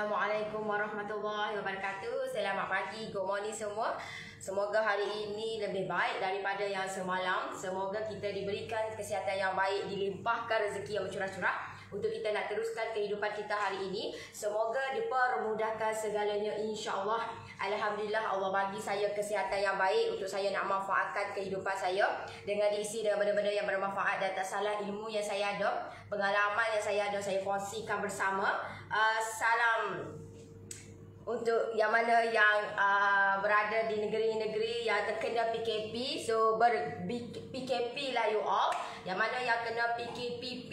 Assalamualaikum warahmatullahi wabarakatuh. Selamat pagi, good morning semua. Semoga hari ini lebih baik daripada yang semalam. Semoga kita diberikan kesihatan yang baik, dilimpahkan rezeki yang bercurah-curah untuk kita nak teruskan kehidupan kita hari ini. Semoga dipermudahkan segalanya, insya-Allah. Alhamdulillah, Allah bagi saya kesihatan yang baik untuk saya nak manfaatkan kehidupan saya dengan diisi dengan benda-benda yang bermanfaat dan tak salah ilmu yang saya ada, pengalaman yang saya ada, saya kongsikan bersama. Salam untuk yang mana yang berada di negeri-negeri yang terkena PKP. So PKP lah you all. Yang mana yang kena PKPP,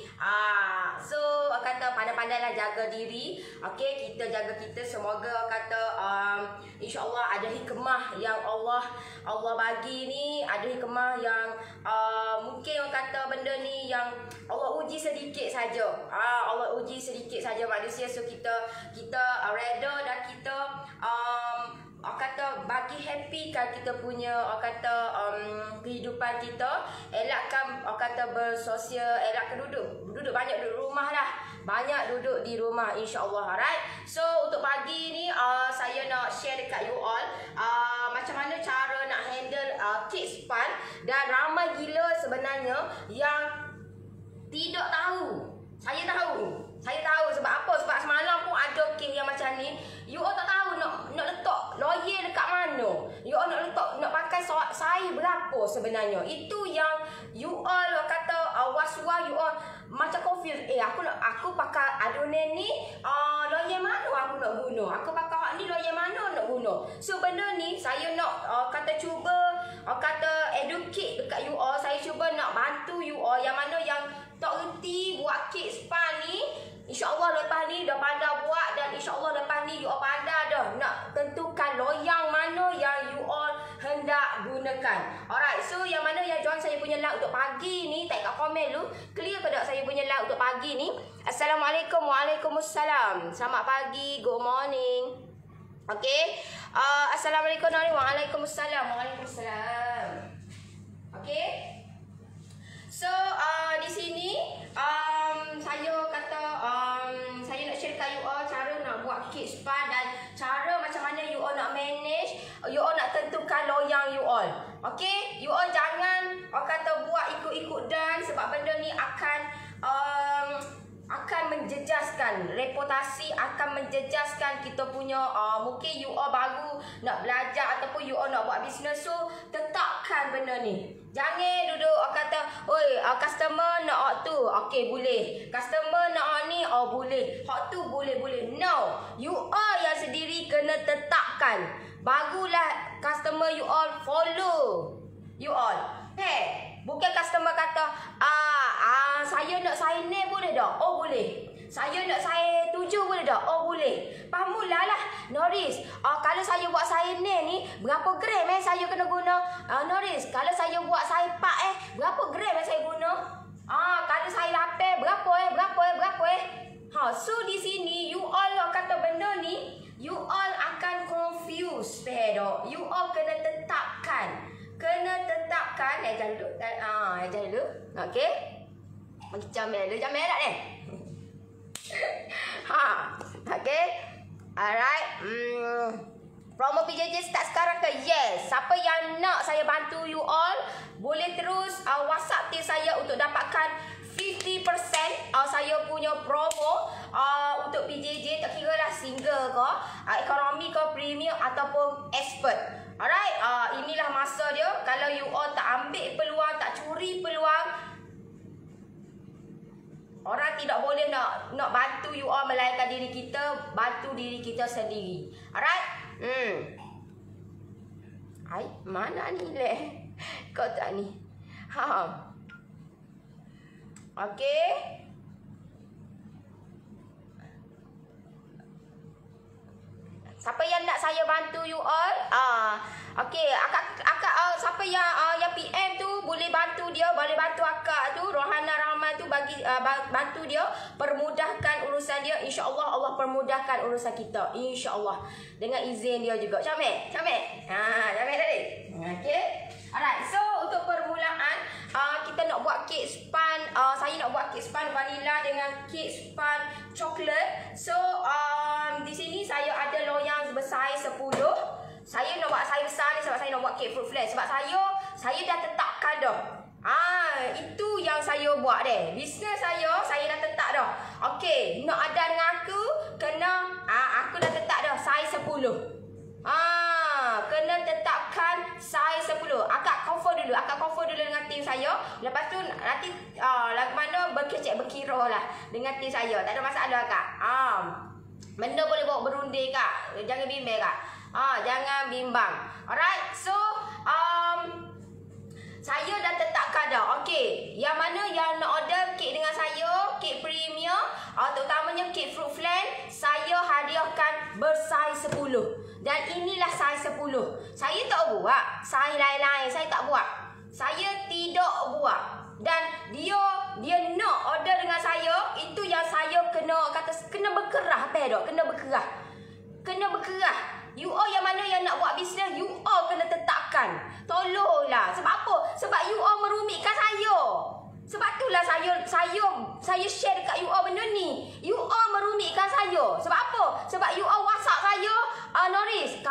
so kata pandai-pandailah jaga diri. Okey, kita jaga kita. Semoga kata insya-Allah ada hikmah yang Allah bagi ni, ada hikmah yang mungkin orang kata benda ni yang Allah uji sedikit saja. Allah uji sedikit saja manusia. So kita reda dan kita kata bagi happy kan kita punya kata kehidupan kita. Elakkan kata bersosial, elakkan duduk banyak duduk rumah lah. Banyak duduk di rumah, insya-Allah. Alright. So untuk pagi ni saya nak share dekat you all macam mana cara nak handle kids fun. Dan ramai gila sebenarnya yang tidak tahu. Saya tahu sebab apa? Sebab semalam pun ada kes yang macam ni. You all tak tahu nak letak lawyer dekat mana. You all nak pakai saya berapa sebenarnya. Itu yang you all kata was-was, you all macam confused. Aku pakai adunan ni lawyer mana aku nak guna? Aku pakai hak ni lawyer mana nak guna? So benda ni saya nak kata cuba kata educate dekat you all. Saya cuba nak bantu you all yang mana yang tak reti buat kids fun ni. InsyaAllah lepas ni dah pandai buat. Dan insyaAllah lepas ni you all pandai dah nak tentukan loyang mana yang you all hendak gunakan. Alright, so yang mana yang join saya punya live untuk pagi ni, type kat komen dulu. Clear ke tak saya punya live untuk pagi ni? Assalamualaikum, waalaikumsalam. Selamat pagi, good morning. Okay, Assalamualaikum, waalaikumsalam. Waalaikumsalam. Okay. So di sini saya kata saya nak share kat you all cara nak buat kids fun dan cara macam mana you all nak manage, you all nak tentukan loyang you all. Okay, you all jangan kata buat ikut-ikut dan sebab benda ni akan menjejaskan reputasi, akan menjejaskan kita punya mungkin you all baru nak belajar ataupun you all nak buat bisnes. So tetapkan benda ni. Jangan duduk kata, oi customer nak hak tu, okey boleh. Customer nak hak ni, boleh. Hak tu boleh. No, you all yang sendiri kena tetapkan. Barulah customer you all follow you all. Bukan customer kata saya nak sign ni boleh tak? Oh boleh. Saya nak saya 7 boleh tak? Oh boleh. Pamulah lah Norris. Kalau saya buat saya ni berapa gram saya kena guna? Norris, kalau saya buat saya 4 berapa gram saya guna? Kalau saya 8 berapa? So di sini you all kata benda ni you all akan confuse. You all kena tetapkan. Jangan dulu. Okey. Bagi jamel tak ni? Okay. Alright. Promo PJJ start sekarang ke? Yes. Siapa yang nak saya bantu you all, boleh terus WhatsApp team saya untuk dapatkan 50% saya punya promo untuk PJJ. Tak kira lah single ke, ekonomi ke, premium ataupun expert. Alright. Inilah masa dia. Kalau you all tak ambil peluang, tak curi peluang, orang tidak boleh nak bantu you all melainkan diri kita, bantu diri kita sendiri. Alright? Mana ni leh? Kau tak ni? Okey. Siapa yang nak saya bantu you all? Okey, akak siapa yang PM tu boleh bantu dia, boleh bantu akak tu, Rohana Rahman tu bagi bantu dia, permudahkan urusan dia. Insya-Allah Allah permudahkan urusan kita. Insya-Allah dengan izin dia juga. Camik. Camik tadi. Okey. Alright, so untuk permulaan kita nak buat cake span. Saya nak buat cake span vanilla dengan cake span coklat. So di sini saya ada loyang bersaiz 10. Saya nak buat saiz besar ni sebab saya nak buat kek fruit flan. Sebab saya dah tetapkan dah. Itu yang saya buat deh. Bisnes saya dah tetap dah. Okey, nak ada dengan aku kena aku dah tetap dah saiz 10. Kena tetapkan saiz 10. Akak confirm dulu dengan tim saya. Lepas tu nanti mana berkecek berkira lah dengan tim saya. Tak ada masalah kak. Benda boleh bawa berunding kak. Jangan bimbang kak. Jangan bimbang. Alright. So saya dah tetapkan dah. Okey, yang mana yang nak order kek dengan saya, kek premium, terutamanya kek fruit flan, saya hadiahkan bersaiz 10. Dan inilah saiz 10. Saya tak buat saiz lain-lain, saya tak buat. Saya tidak buat. Dan dia nak order dengan saya, itu yang saya kena berkerah kena berkerah. You all yang mana yang nak buat bisnes, you all kena tetapkan. Tolonglah. Sebab apa? Sebab you all merumitkan saya. Sebab itulah saya share dekat you all benda ni. You all merumitkan saya. Sebab apa? Sebab you all WhatsApp saya, Noris,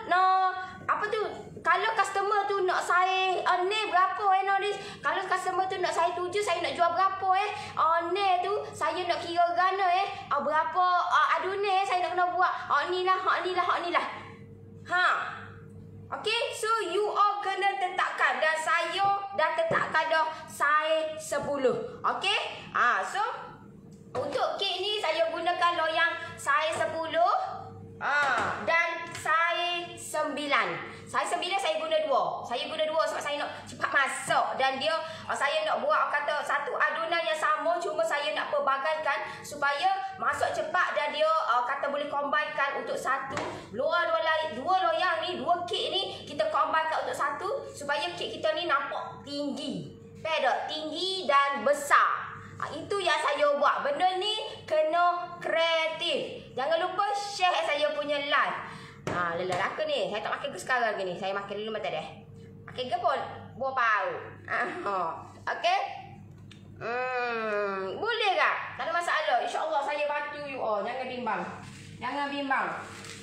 kalau customer tu nak saya ni berapa Noris? Kalau customer tu nak saya 7, saya nak jual berapa ni tu saya nak kira gana berapa adune saya nak kena buat. Ni lah. Okey, so you all kena tetapkan dan saya dah tetapkan dah saiz 10. Okey? So untuk kek ni saya gunakan loyang saiz 10 dan saiz 9. Saiz 9 saya guna 2. Saya guna 2 sebab saya nak cepat masak dan saya nak buat kata satu adunan yang sama, cuma saya nak pelbagaikan supaya masak cepat dan dia kata boleh combinekan untuk satu. Dua loyang ni, 2 kek ni kita combinekan untuk satu supaya kek kita ni nampak tinggi. Pedok, tinggi dan besar. Itu yang saya buat. Benda ni kena kreatif. Jangan lupa share saya punya live. Lelah aku ni. Saya tak makan ke sekarang ke ni. Saya makan dulu mata dah. Makan ke pun buah pau. Okey. Boleh tak? Tak ada masalah. InsyaAllah saya bantu you all. Jangan bimbang. Jangan bimbang.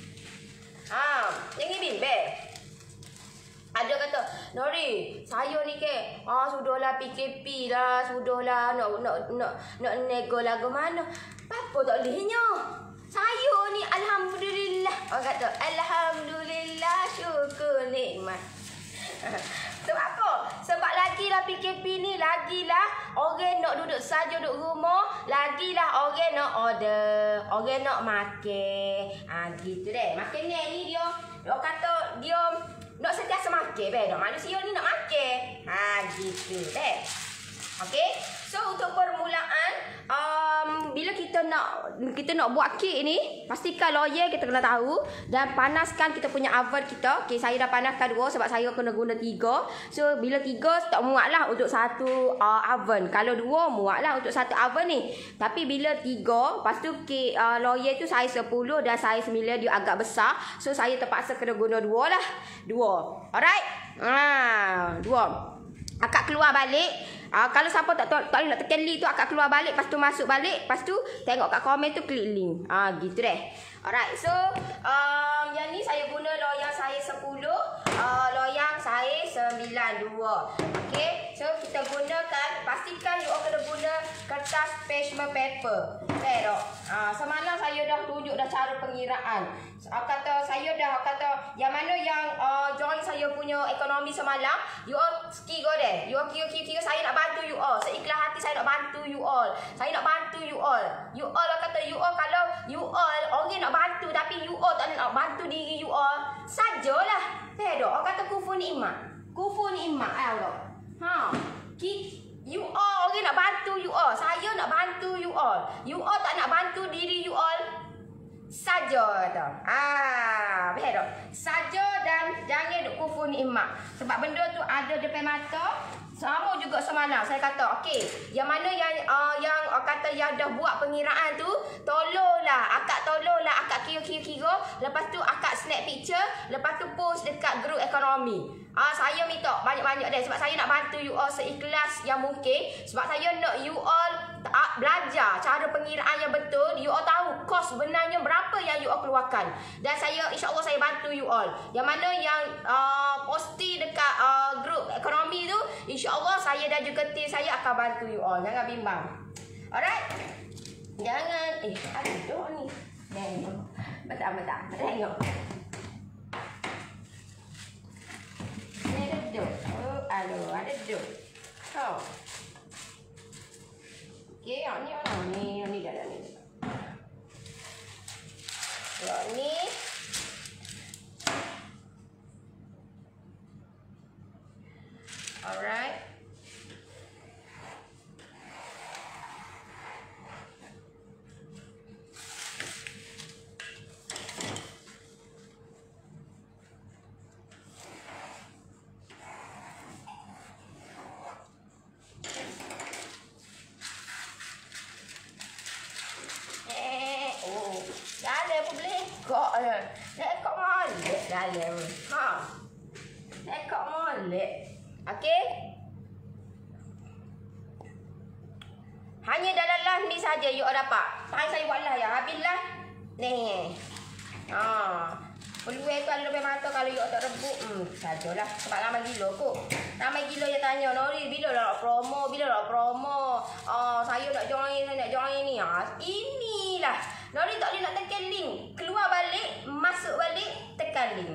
Ada kata, Nori, saya ni ke, sudahlah PKP lah, sudahlah nak nego lagu mana. Apa tak bolehnya? Saya ni alhamdulillah. Orang kata, alhamdulillah, syukur nikmat. Sebab apa? Sebab lagilah PKP ni, lagilah orang nak duduk saja duduk rumah, lagilah orang nak order, orang nak makan. Gitu deh. Makan ni dia kata dia nak sentiasa makan, manusia ni nak makan. Gitu deh. Okey. So untuk permulaan, bila kita nak buat kek ni, pastikan loyang kita kena tahu dan panaskan kita punya oven kita. Okey, saya dah panaskan 2 sebab saya kena guna 3. So bila 3 tak muatlah untuk satu oven. Kalau 2 muatlah untuk satu oven ni. Tapi bila 3, lepas tu kek loyang tu saiz 10 dan saiz 9 dia agak besar. So saya terpaksa kena guna 2 lah. 2. Alright? 2. Akak keluar balik. Kalau siapa tak nak tekan link tu, akak keluar balik, lepas tu masuk balik, lepas tu tengok kat komen tu klik link. Gitu deh. Alright. So yang ni saya guna loyang saiz 10, loyang saiz 92. Okey. So kita gunakan, pastikan you all kena guna kertas parchment paper. Tengok. Semalam saya dah tunjuk dah cara pengiraan. Yang mana yang join saya punya ekonomi semalam, you all kira deh. You all kira saya nak bantu you all. Seikhlas hati saya nak bantu you all. Saya nak bantu you all. You all kata you all, kalau you all orang nak bantu tapi you all tak nak bantu diri you all, sajalah. Tengok. Orang kata kufu nikmat. Kufu nikmat. You all orang nak bantu you all. Saya nak bantu you all. You all tak nak bantu diri you all, saja tu. Faham tak? Saja dan jangan duk kufu nikmat. Sebab benda tu ada depan mata. Sama juga semalam saya kata, okey, yang mana yang kata yang dah buat pengiraan tu, tolonglah Akak tolonglah akak kira-kira. Lepas tu akak snap picture. Lepas tu post dekat grup ekonomi. Saya minta banyak-banyak deh. Sebab saya nak bantu you all seikhlas yang mungkin. Sebab saya nak you all belajar cara pengiraan yang betul. You all tahu kos sebenarnya berapa yang you all keluarkan. Dan saya insyaAllah saya bantu you all. Yang mana yang posting dekat grup ekonomi tu, insyaAllah saya dan juga tim saya akan bantu you all. Jangan bimbang. Alright? Jangan. Ada dok ni. Tengok. Betul-betul. Tengok. Ni ada dok. Aduh, ada dok. Okay, yang ni dah ni. Yang ni. Alright. Ekor molek dalam. Ekor molek. Okey. Hanya dalam live ni saja you all dapat. Saya buat live ya. Habislah. Ni. Peluang tu ada lebih mata kalau you all tak rebut. Sajalah. Sebab ramai gila kot. Ramai gila yang tanya, Nori bila nak promo? Saya nak join ni. Inilah. Nori tak boleh nak tekan link. Keluar balik, masuk balik, tekan link.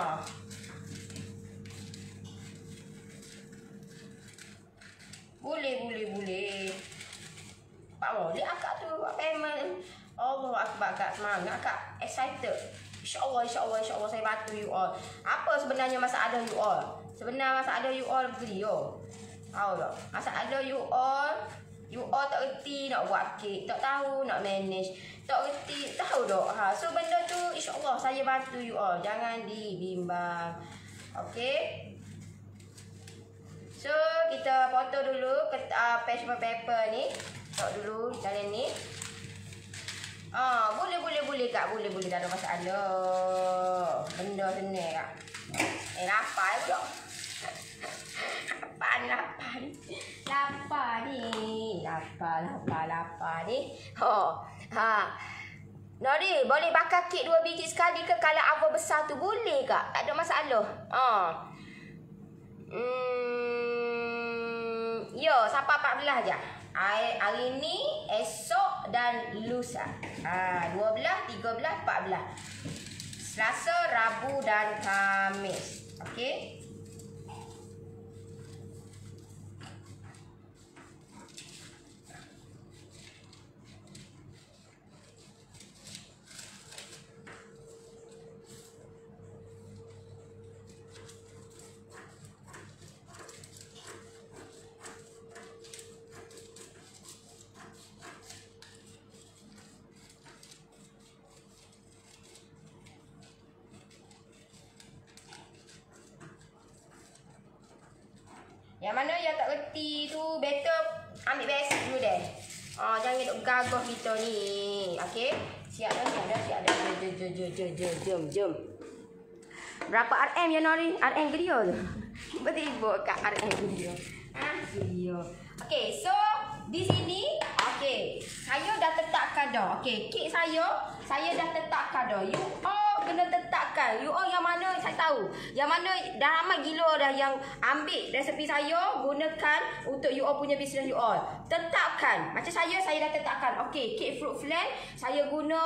Boleh. Pak Molek akak tu buat payment. Allah akbar, akak semangat, akak excited. InsyaAllah saya bantu you all. Apa sebenarnya masalah you all? Sebenarnya masalah you all beliau. Tahu tak? Masalah you all tak reti nak buat kek, tak tahu nak manage, tak reti, tahu tak? So benda tu insyaAllah saya bantu you all. Jangan dibimbang. Okay? So kita foto dulu parchment paper ni. Tok dulu dalam ni. Boleh kak, boleh tak ada masalah. Benda senang kak. Lapar pula. Lapar ni. Nori, boleh bakar kek 2 biji sekali ke kalau oven besar tu? Boleh kak, tak ada masalah. Sampai 14 je. Hari ni, esok dan lusa. 12, 13, 14. Selasa, Rabu dan Khamis. Okey. Yang mana yang tak reti tu better ambil basic dulu deh. Jangan duk gagah kita ni. Okey. Siap dah. Jom. Berapa RM ya Nori? RM ke dia tu? Tiba-tiba kat RM ke dia. Dia. Okey, so di sini saya dah tetapkan dah. Okey, kek saya dah tetapkan dah. You all kena tetapkan. You all yang mana saya tahu. Yang mana dah ramai gila dah yang ambil resepi saya gunakan untuk you all punya bisnes you all. Tetapkan. Macam saya dah tetapkan. Okey, kek fruit flan saya guna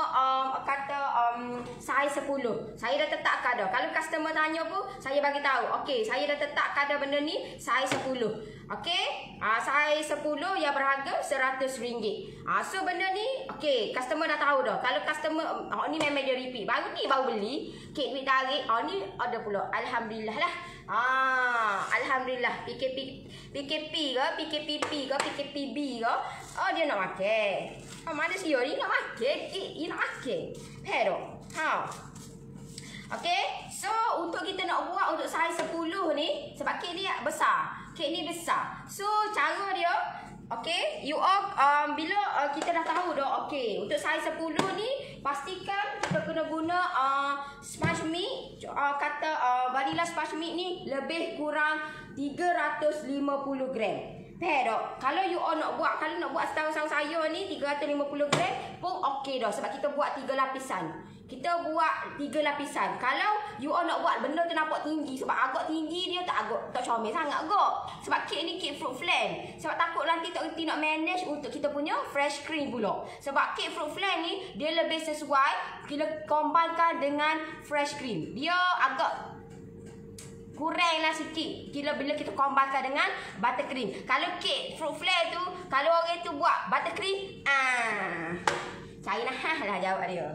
saiz 10. Saya dah tetapkan dah. Kalau customer tanya pun saya bagi tahu. Okey, saya dah tetapkan dah benda ni saiz 10. Okey, saiz 10 yang berharga RM100. So benda ni okey, customer dah tahu dah. Kalau customer ni memang dia repeat. Baru beli kek duit tarik. Ni ada pula. Alhamdulillah lah. Alhamdulillah. PKP ke, PKPP ke, PKPB ke. Dia nak makan. Mana si ni nak makan. Dia nak makan. Pero. Okey. So untuk kita nak buat untuk saiz 10 ni, sebab kek ni besar. Kek ni besar. So cara dia Okay, you all bila kita dah tahu dah, okay, untuk saiz 10 ni pastikan kita kena guna sponge meat, kata vanilla sponge meat ni lebih kurang 350 gram. Fair tak? Kalau you all nak buat, kalau nak buat setahu saya ni 350 gram pun okey dah sebab kita buat 3 lapisan. Kita buat 3 lapisan. Kalau you all nak buat benda tu nampak tinggi sebab agak tinggi dia tak comel sangat agak. Sebab kek ni kek fruit flan. Sebab takut nanti tak reti nak manage untuk kita punya fresh cream pula. Sebab kek fruit flan ni dia lebih sesuai kita combinekan dengan fresh cream. Dia agak kurang lah sikit bila kita combinekan dengan buttercream. Kalau kek fruit flan tu, kalau orang tu buat buttercream, cari lah jawab dia.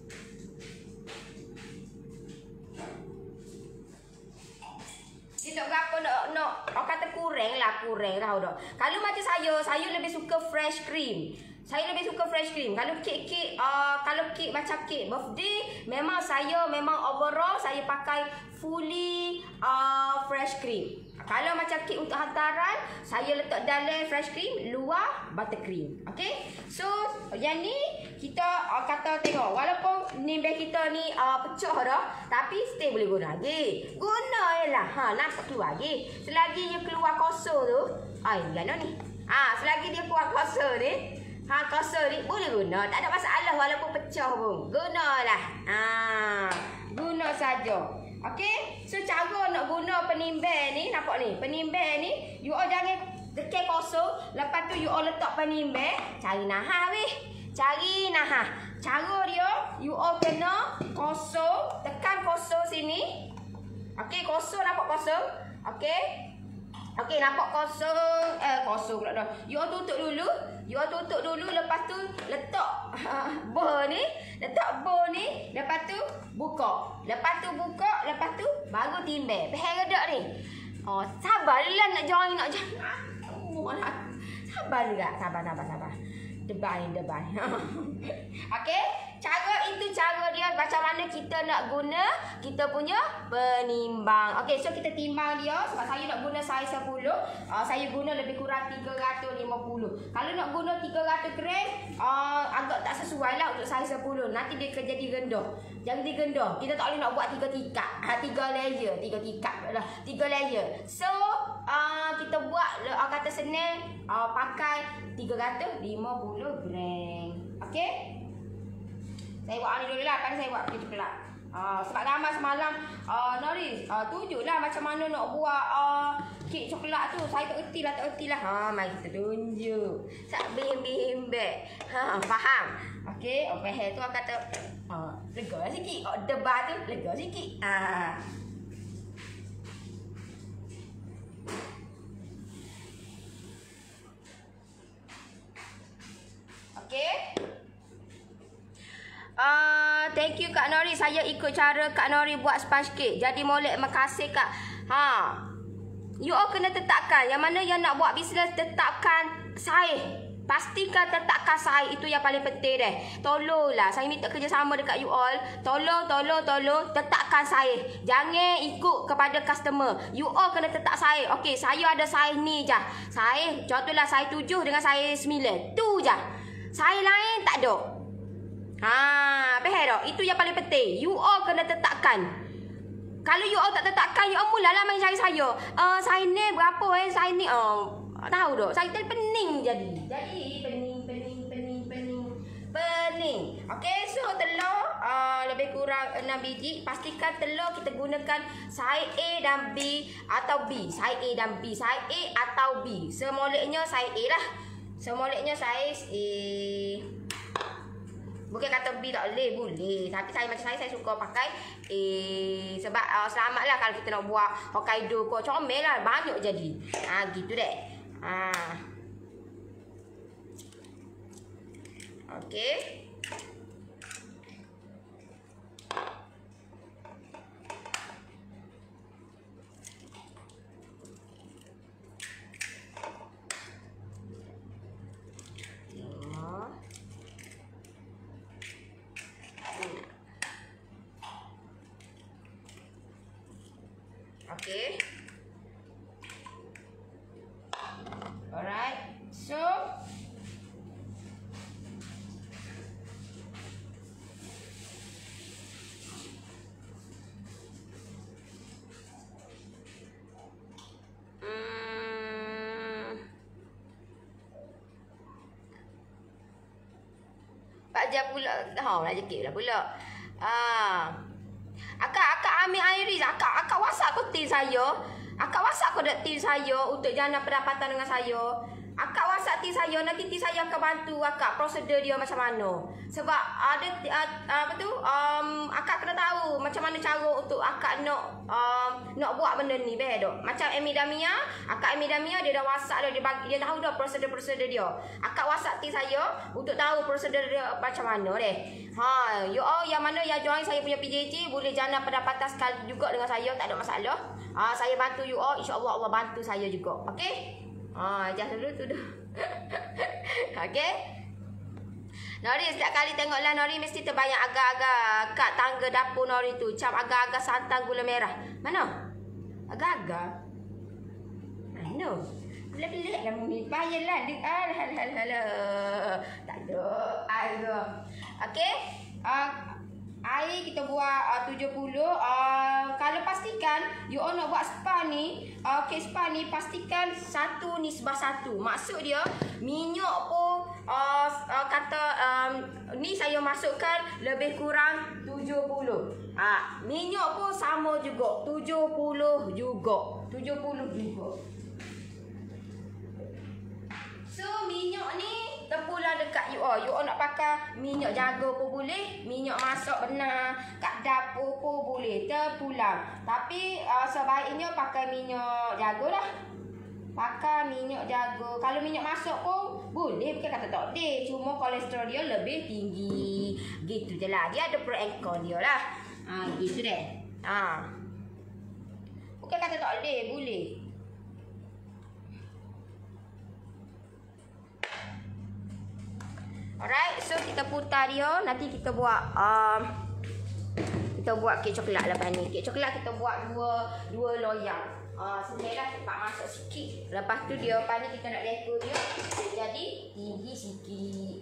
Dia tak berapa nak orang kata kurang tahu dah. Kalau macam saya lebih suka fresh cream. Saya lebih suka fresh cream. Kalau kek macam kek birthday, memang overall saya pakai fully fresh cream. Kalau macam kek untuk hantaran, saya letak dalam fresh cream, luar buttercream. Okay? So, yang ni kita kata tengok. Walaupun nimbe kita ni pecah dah, tapi still boleh guna lagi. Guna je lah. Nampak keluar lagi. Selagi dia keluar kosong tu, gana ni. Selagi dia keluar kosong ni, kosong ni boleh guna. Tak ada masalah walaupun pecah pun. Gunalah. Guna saja. Okey, so cara nak guna penimba ni, nampak ni, penimba ni, you all jangan dekat kosong, lepas tu you all letak penimba, cari nahah weh. Cari nahah. Cara dia, you all kena kosong, tekan kosong sini. Okey, kosong nampak kosong. Okey. Okey, nampak kosong, kosong pula dah. You all tutup dulu. Lepas tu letak bowl ni, lepas tu buka. Lepas tu baru timbang. Faham tak ni? Sabarlah nak join. Sabar juga. Sabar. Debai. Okey, itu cara dia macam mana kita nak guna kita punya penimbang. Okey, so kita timbang dia sebab saya nak guna saiz 10. Saya guna lebih kurang 350. Kalau nak guna 300 gram, agak tak sesuai lah untuk saiz 10. Nanti dia jadi rendah. Jangan digendah. Kita tak boleh nak buat 3 tingkat. 3 layer. 3 layer. So, kita buat kata senang pakai 350 gram. Okey? Saya buat ni dulu lah. Kan saya buat kek coklat. Sebab ramai semalam Noris tunjuklah macam mana nak buat kek coklat tu. Saya tak erti lah. Mari kita tunjuk. Sak bim-bim-bim. Faham? Okey, faham tu kata lega sikit. Debat tu lega sikit. Okey. Thank you Kak Nori. Saya ikut cara Kak Nori buat sponge cake. Jadi molek, makasih Kak. You all kena tetapkan. Yang mana yang nak buat bisnes, tetapkan saiz. Pastikan tetapkan saiz. Itu yang paling penting deh. Tolonglah. Saya minta kerjasama dekat you all. Tolong. Tetapkan saiz. Jangan ikut kepada customer. You all kena tetap saiz. Okey, saya ada saiz ni je. Saiz, contohlah saiz 7 dengan saiz 9. Tu je. Saiz lain tak ada. Faham tak? Itu yang paling penting. You all kena tetapkan. Kalau you all tak tetapkan, you all mulalah main cari saya. Saya ni berapa saya ni? Tahu tak? Saya pening jadi. Pening. Okey, so telur lebih kurang 6 biji. Pastikan telur kita gunakan saiz A dan B atau B. Saiz A dan B. Saiz A atau B. Semoleknya saiz A lah. Semoleknya saiz A. Bukan kata B tak boleh. Tapi macam saya suka pakai sebab selamatlah kalau kita nak buat Hokkaido kau comel lah. Banyak jadi. Gitu deh. Okey. Okay. Alright. So ajar pula. Lah jekit pula. Akak ambil Iris. Akak WhatsApp ke tim saya. Akak WhatsApp ke tim saya untuk jana pendapatan dengan saya. Akak WhatsApp tim saya, nanti tim saya akan bantu akak prosedur dia macam mana. Sebab ada akak kena tahu macam mana cara untuk akak nak buat benda ni dok. Macam Amy Damia, akak Amy Damia dia dah WhatsApp dia tahu dah prosedur dia. Akak WhatsApp tim saya untuk tahu prosedur dia macam mana deh. You all yang mana yang join saya punya PJJ boleh jana pendapatan sekali juga dengan saya, tak ada masalah. Saya bantu you all, insya-Allah Allah bantu saya juga. Okey? Jangan dulu tu dah. Okey. Nori setiap kali tengoklah Nori mesti terbayang agak-agak kat tangga dapur Nori tu. Macam agak-agak santan gula merah. Mana? Agak-agak. Mana? Pelik-pelik lah ni. Payahlah. Tak ada. Air. Okey. Air kita buat 70. Kalau pastikan you all nak buat spa ni, kek spa ni pastikan 1:1. Maksud dia minyak pun ni saya masukkan lebih kurang 70. Minyak pun sama juga 70 juga. So minyak ni terpulang dekat you all. You all nak pakai minyak jaga pun boleh, minyak masak benar kat dapur pun boleh, terpulang. Tapi sebaiknya pakai minyak jaga lah. Pakai minyak jaga. Kalau minyak masak pun boleh, bukan kata tak boleh. Cuma kolesterol dia lebih tinggi. Gitu je lah. Dia ada pro and con dia lah. Gitu deh. Bukan kata tak boleh, boleh. Alright, so kita putar dia. Nanti kita buat kek coklat lepas ni. Kek coklat kita buat dua loyang. Sebenarnya cepat masuk sikit. Lepas tu dia lepas ni kita nak dekor dia jadi tinggi sikit.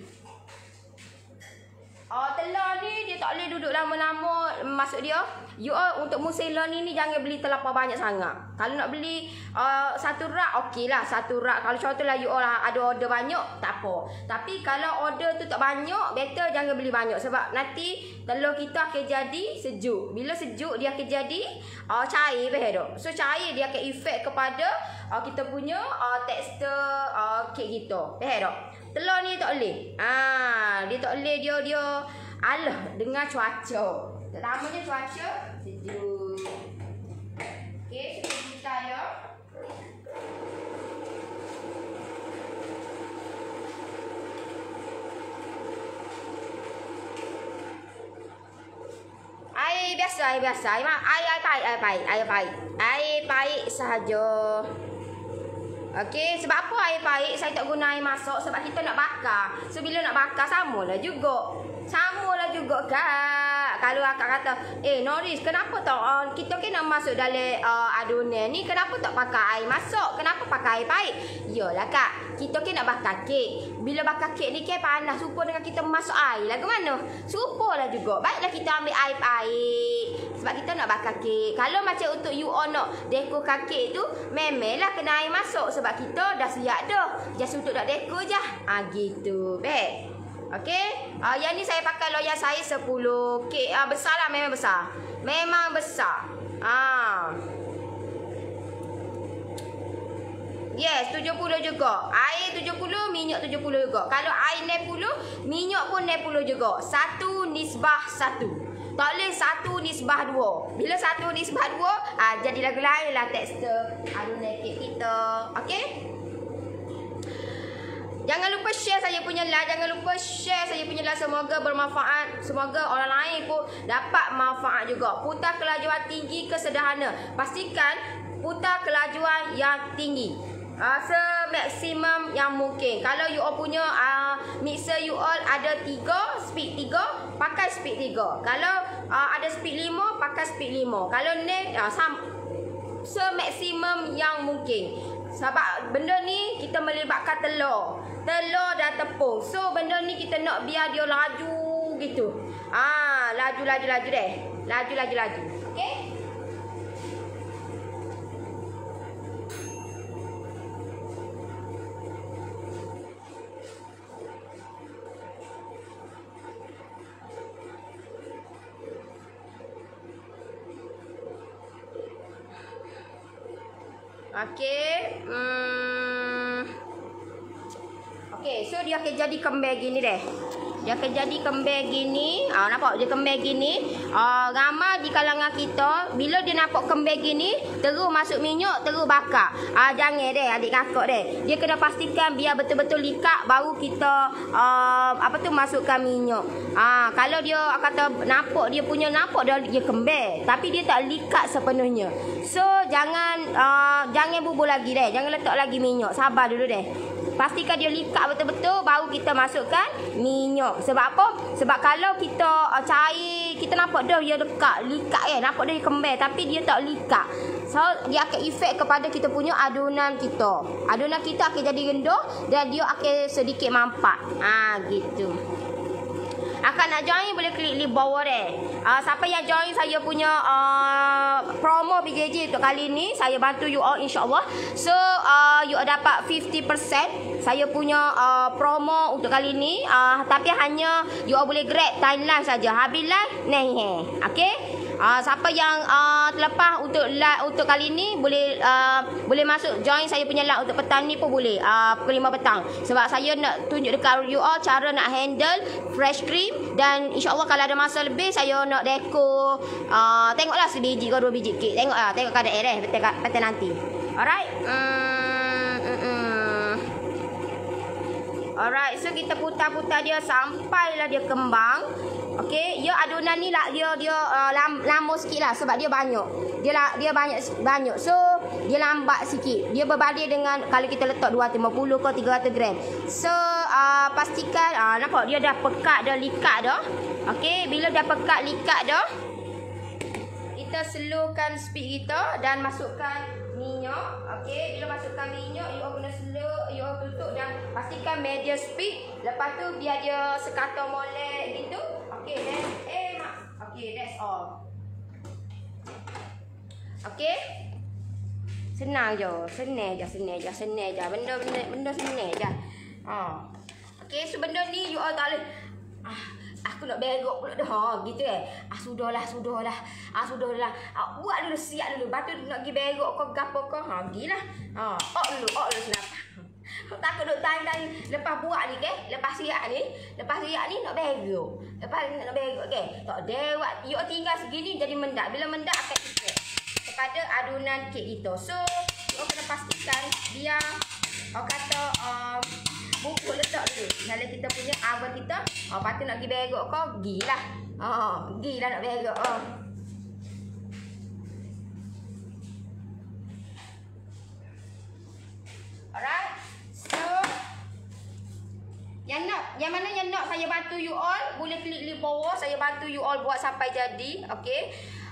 Telur ni dia tak boleh duduk lama-lama. Maksud dia, you all untuk musim ni jangan beli terlampau banyak sangat. Kalau nak beli satu rak, okey lah satu rak. Kalau contohlah you all ada order banyak, tak apa. Tapi kalau order tu tak banyak, better jangan beli banyak. Sebab nanti telur kita akan jadi sejuk. Bila sejuk dia akan jadi cair dah. So cair dia akan efek kepada kita punya tekstur kek kita. Dah. Telur ni tak boleh. Dia tak boleh dia alah dengan cuaca. Terutamanya cuaca sejuk. Okey, kita ya. Air biasa. Air pahit sahaja. Okey, sebab apa air pahit saya tak guna air masak? Sebab kita nak bakar. So bila nak bakar samalah juga. Kak. Kalau akak kata, Noris, kenapa tak kita nak masuk dalam adunan ni, kenapa tak pakai air masak? Kenapa pakai air pahit? Yalah kak, kita nak bakar kek. Bila bakar kek ni panas, serupa dengan kita masuk air lah ke mana? Serupalah juga. Baiklah kita ambil air pahit. Sebab kita nak bakar kek. Kalau macam untuk you all nak dekorkan kek tu, memanglah kena air masak. Sebab kita dah siap dah. Just untuk nak dekor je. Gitu. Baik. Okey. Yang ni saya pakai loyang saya 10. Kek besar lah, memang besar. Yes, 70 juga. Air 70, minyak 70 juga. Kalau air 60, minyak pun 60 juga. 1:1. Tak boleh 1:2. Bila 1:2, jadi lagu lain lah tekstur adunan kek kita. Okey? Jangan lupa share saya punya live. Semoga bermanfaat. Semoga orang lain pun dapat manfaat juga. Putar kelajuan tinggi ke sederhana. Pastikan putar kelajuan yang tinggi. Semaksimum yang mungkin. Kalau you all punya mixer you all ada 3, speed 3, pakai speed 3. Kalau ada speed 5, pakai speed 5. Kalau ni semaksimum yang mungkin. Sebab benda ni kita melibatkan telur dan tepung. So benda ni kita nak biar dia laju gitu. Laju deh. Laju. Okey? Okey. Okey, so dia akan jadi kembang gini deh. Dia akan jadi kembang gini. Nampak dia kembang gini. Ramai di kalangan kita, bila dia nampak kembang gini, terus masuk minyak, terus bakar. Jangan deh adik kakak deh. Dia kena pastikan biar betul-betul likat, baru kita masukkan minyak. Kalau dia kata nampak dia punya dia kembang, tapi dia tak likat sepenuhnya. So jangan bubur lagi deh. Jangan letak lagi minyak. Sabar dulu deh. Pastikan dia likat betul-betul, baru kita masukkan minyak. Sebab apa? Sebab kalau kita cair, kita nampak dia likat nampak dia kembang, tapi dia tak likat. So dia akan efek kepada kita punya adunan kita. Adunan kita akan jadi rendah dan dia akan sedikit mampat. Gitu. Akan nak join boleh klik link bawah deh. Siapa yang join saya punya promo PJJ untuk kali ni, saya bantu you all insya-Allah. So you all dapat 50% saya punya promo untuk kali ni. Tapi hanya you all boleh grab timeline saja. Habis live nah. Okey. Siapa yang terlepas untuk kali ni boleh masuk join saya punya live untuk petang ni pun boleh. Pukul 5 petang. Sebab saya nak tunjuk dekat you all cara nak handle fresh cream, dan insya-Allah kalau ada masa lebih saya nak dekor tengoklah sebiji ke 2 biji kek. Tengok keadaan betul nanti. Alright. Alright, so kita putar-putar dia sampailah dia kembang. Okey, adunan ni lah dia lama sikitlah sebab dia banyak. Dia banyak. So dia lambat sikit. Dia berbanding dengan kalau kita letak 250 ke 300 gram. So pastikan nampak dia dah pekat dah, likat dah. Okey, bila dah pekat likat dah, kita slowkan speed kita dan masukkan minyak. Okey, bila masukkan minyak, you kena slow, you tutup dan pastikan medium speed. Lepas tu biar dia sekata molek gitu. Okey, that's all. Okey. Senang je. Benda senang je. Okey, so benda ni you all tak boleh aku nak berok pula dah. Gitu Sudahlah. Buat dulu, siap dulu. Lepas tu nak pergi berok ke gapo ke. Gilah. Ok dulu kenapa? Takut duk tanya lepas buat ni ke? Lepas siap ni nak berok. Tak dewat. You tinggal segini jadi mendak. Bila mendak akan ikut kepada adunan kek kita. So, you kena pastikan biar bubuk letak dulu dalam kita punya oven kita. Lepas tu nak pergi berok kau, gilah. Gilah nak berok. Alright. So, yang mana yang nak saya bantu you all, boleh klik link bawah. Saya bantu you all buat sampai jadi. Okey.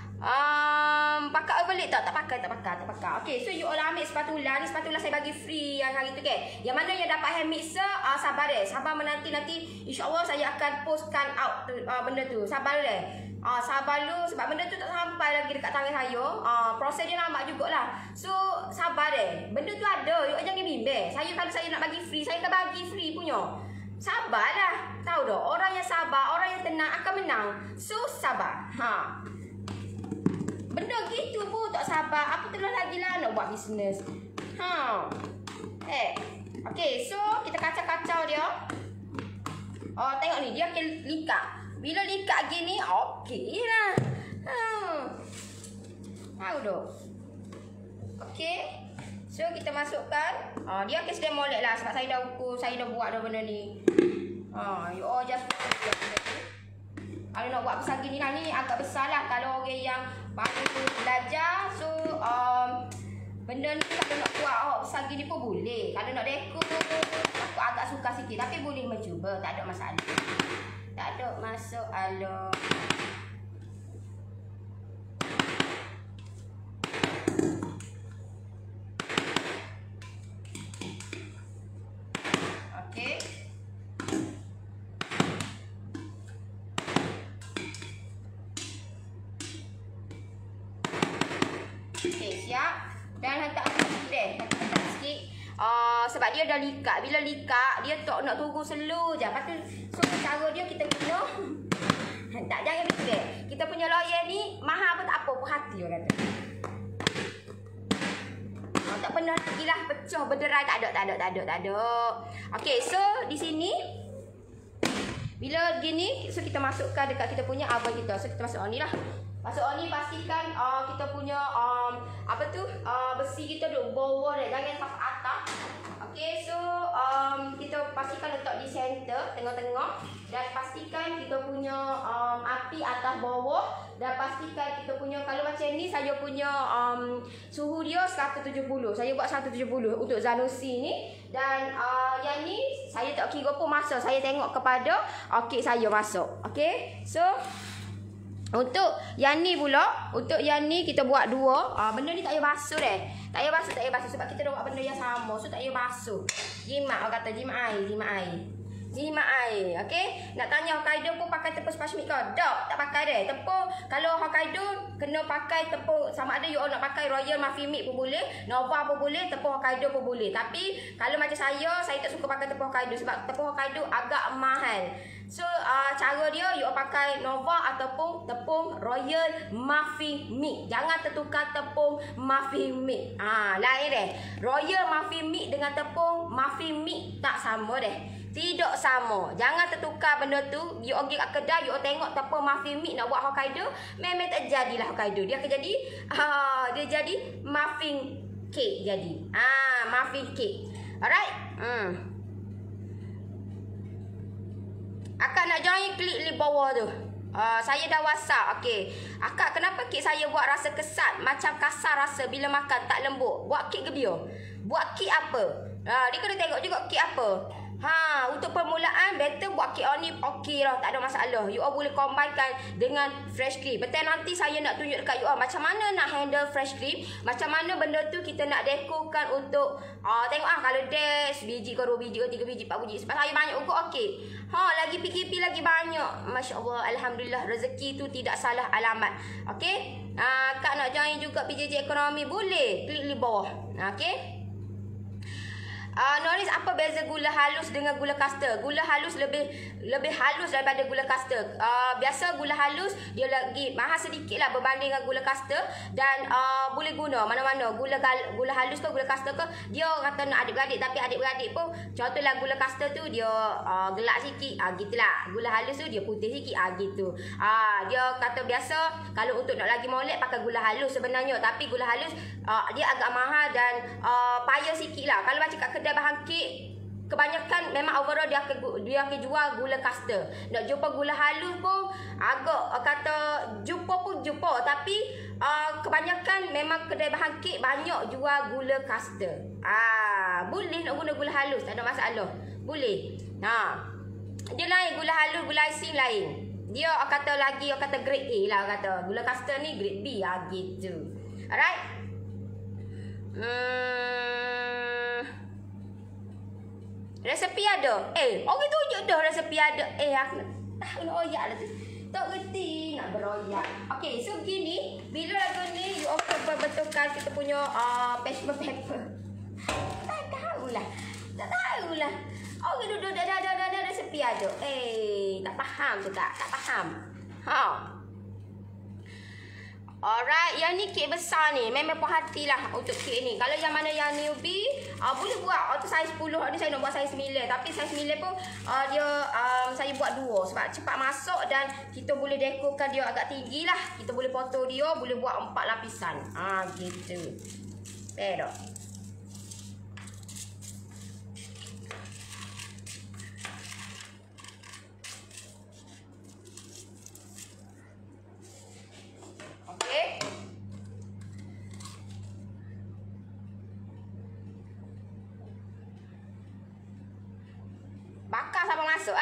Pakai overlay tak pakai. Okey, so you all ambil spatula ni. Spatula saya bagi free yang hari tu ke. Yang mana yang dapat hand mixer, sabar menanti insya-Allah saya akan postkan out benda tu. Sabar lu sebab benda tu tak sampai lagi dekat tangan saya. Proses dia lambat jugalah. So sabar benda tu ada, you jangan bimbang. Kalau saya nak bagi free, saya akan bagi free punya. Sabarlah. Tahu dah, orang yang sabar, orang yang tenang akan menang. So sabar. Benda gitu pun tak sabar. Apa terus lagi lah nak buat bisnes. Okey, so kita kacau-kacau dia. Tengok ni, dia akan likat. Bila likat gini, okey lah. Tahu dah. Okey. So kita masukkan. Dia akan sedang molek lah sebab saya dah ukur, saya dah buat dah benda ni. You all just kalau nak buat besar gini lah, ni agak besar lah kalau orang yang baru belajar. So benda ni kalau nak buat besar gini pun boleh. Kalau nak dekor aku agak suka sikit, tapi boleh mencuba, tak ada masalah. Okey. Okey, siap. Dan hantar sikit sebab dia dah likat. Bila likat, dia tak nak tunggu slow je. Lepas tu, so cara dia kita guna. Jangan fikir. Kita punya lawyer ni, mahal pun tak apa, puas hati orang kata. Tak pernah lagi lah pecah berderai. Tak ada. Okey, so di sini bila gini, so kita masukkan dekat kita punya oven kita. So kita masuk on ni lah. Masuk on ni pastikan kita punya besi kita duduk bawah dia, jangan sampai atas. Okey, so kita pastikan letak di center, tengah-tengah, dan pastikan kita punya api atas bawah, dan pastikan kita punya, kalau macam ni saya punya suhu dia 170. Saya buat 170 untuk Zanussi ni, dan yang ni saya tak kira pun masa, saya tengok kepada kek saya masuk. Okey, so untuk yang ni pula, untuk yang ni kita buat dua. Benda ni tak payah basuh deh. Tak payah basuh sebab kita dah buat benda yang sama. So tak payah basuh. Jimat orang kata, jimat air. Okey. Nak tanya Hokkaido pun pakai tepung spashmit ke? Tak pakai deh. Tepung kalau Hokkaido kena pakai tepung, sama ada you all nak pakai Royal Muffin Mix pun boleh, Nova pun boleh, tepung Hokkaido pun boleh. Tapi kalau macam saya tak suka pakai tepung Hokkaido sebab tepung Hokkaido agak mahal. So cara dia you pakai Nova ataupun tepung Royal Muffin Mix. Jangan tertukar tepung Muffin Mix. Lain deh. Royal Muffin Mix dengan tepung Muffin Mix tak sama deh. Tidak sama. Jangan tertukar benda tu. You pergi kat kedai, you tengok tepung Muffin Mix nak buat Hokkaido, memang tak jadilah Hokkaido. Dia akan jadi dia jadi muffin cake jadi. Muffin cake. Alright? Akak nak join, klik link bawah tu. Saya dah WhatsApp. Okey. Akak, kenapa kek saya buat rasa kesat, macam kasar rasa bila makan, tak lembut? Buat kek ke dia? Buat kek apa? Dia kena tengok juga kek apa. Untuk permulaan better buat kek on ni okey lah, tak ada masalah. You all boleh combinekan dengan fresh cream. Betul, nanti saya nak tunjuk dekat you all macam mana nak handle fresh cream, macam mana benda tu kita nak dekorkan untuk tengok kalau dash biji ke 2 biji ke 3 biji 4 biji. Sebab saya banyak ukur okey. Lagi PKP lagi banyak. Masya-Allah, alhamdulillah, rezeki tu tidak salah alamat. Okey? Kak nak join juga PJJ ekonomi, boleh. Klik di bawah. Okey? Noris, apa beza gula halus dengan gula kasta? Gula halus lebih halus daripada gula kasta. Biasa gula halus dia lagi mahal sedikit lah berbanding dengan gula kasta, dan boleh guna mana-mana. Gula halus ke gula kasta ke, dia kata nak adik-beradik, tapi adik-beradik pun contohlah gula kasta tu dia gelap sikit, gitulah. Gula halus tu dia putih sikit, gitu. Dia kata biasa kalau untuk nak lagi molek pakai gula halus sebenarnya, tapi gula halus dia agak mahal dan payah sikit lah. Kalau macam kat kedai bahan kek, kebanyakan memang overall dia akan jual gula kasta. Nak jumpa gula halus pun agak kata jumpa, tapi kebanyakan memang kedai bahan kek banyak jual gula kasta. Boleh nak guna gula halus, tak ada masalah. Boleh. Dia lain, gula halus, gula icing lain. Dia kata grade A lah, kata gula kasta ni grade B gitu. Alright? Resepi ada. Orang tunjuk dah resepi ada. Aku nak royak lah tu. Tak kerti nak beroyak. Okey, so gini, bila lagu ni you akan perbetulkan kita punya parchment paper. Tak tahulah. Orang duduk dah resepi ada. Tak faham tu tak faham. Alright, yang ni kek besar ni. Memang puas hatilah untuk kek ni. Kalau yang mana yang newbie, boleh buat. Itu saiz 10, ni saya nak buat saiz 9. Tapi saiz 9 pun saya buat 2. Sebab cepat masuk dan kita boleh dekorkan dia agak tinggi lah. Kita boleh foto dia, boleh buat 4 lapisan. Gitu. Pero. Bakar sampai masuk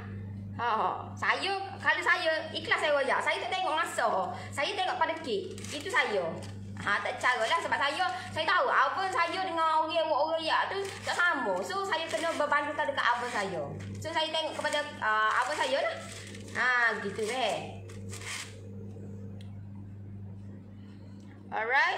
Kalau saya ikhlas saya royak. Saya tak tengok masa. Saya tengok pada kek. Itu saya. Tak cara lah sebab saya tahu oven saya dengan orang royak tu tak sama. So saya kena berbandingkan dekat oven saya. So saya tengok kepada oven saya lah. Gitu deh. Alright.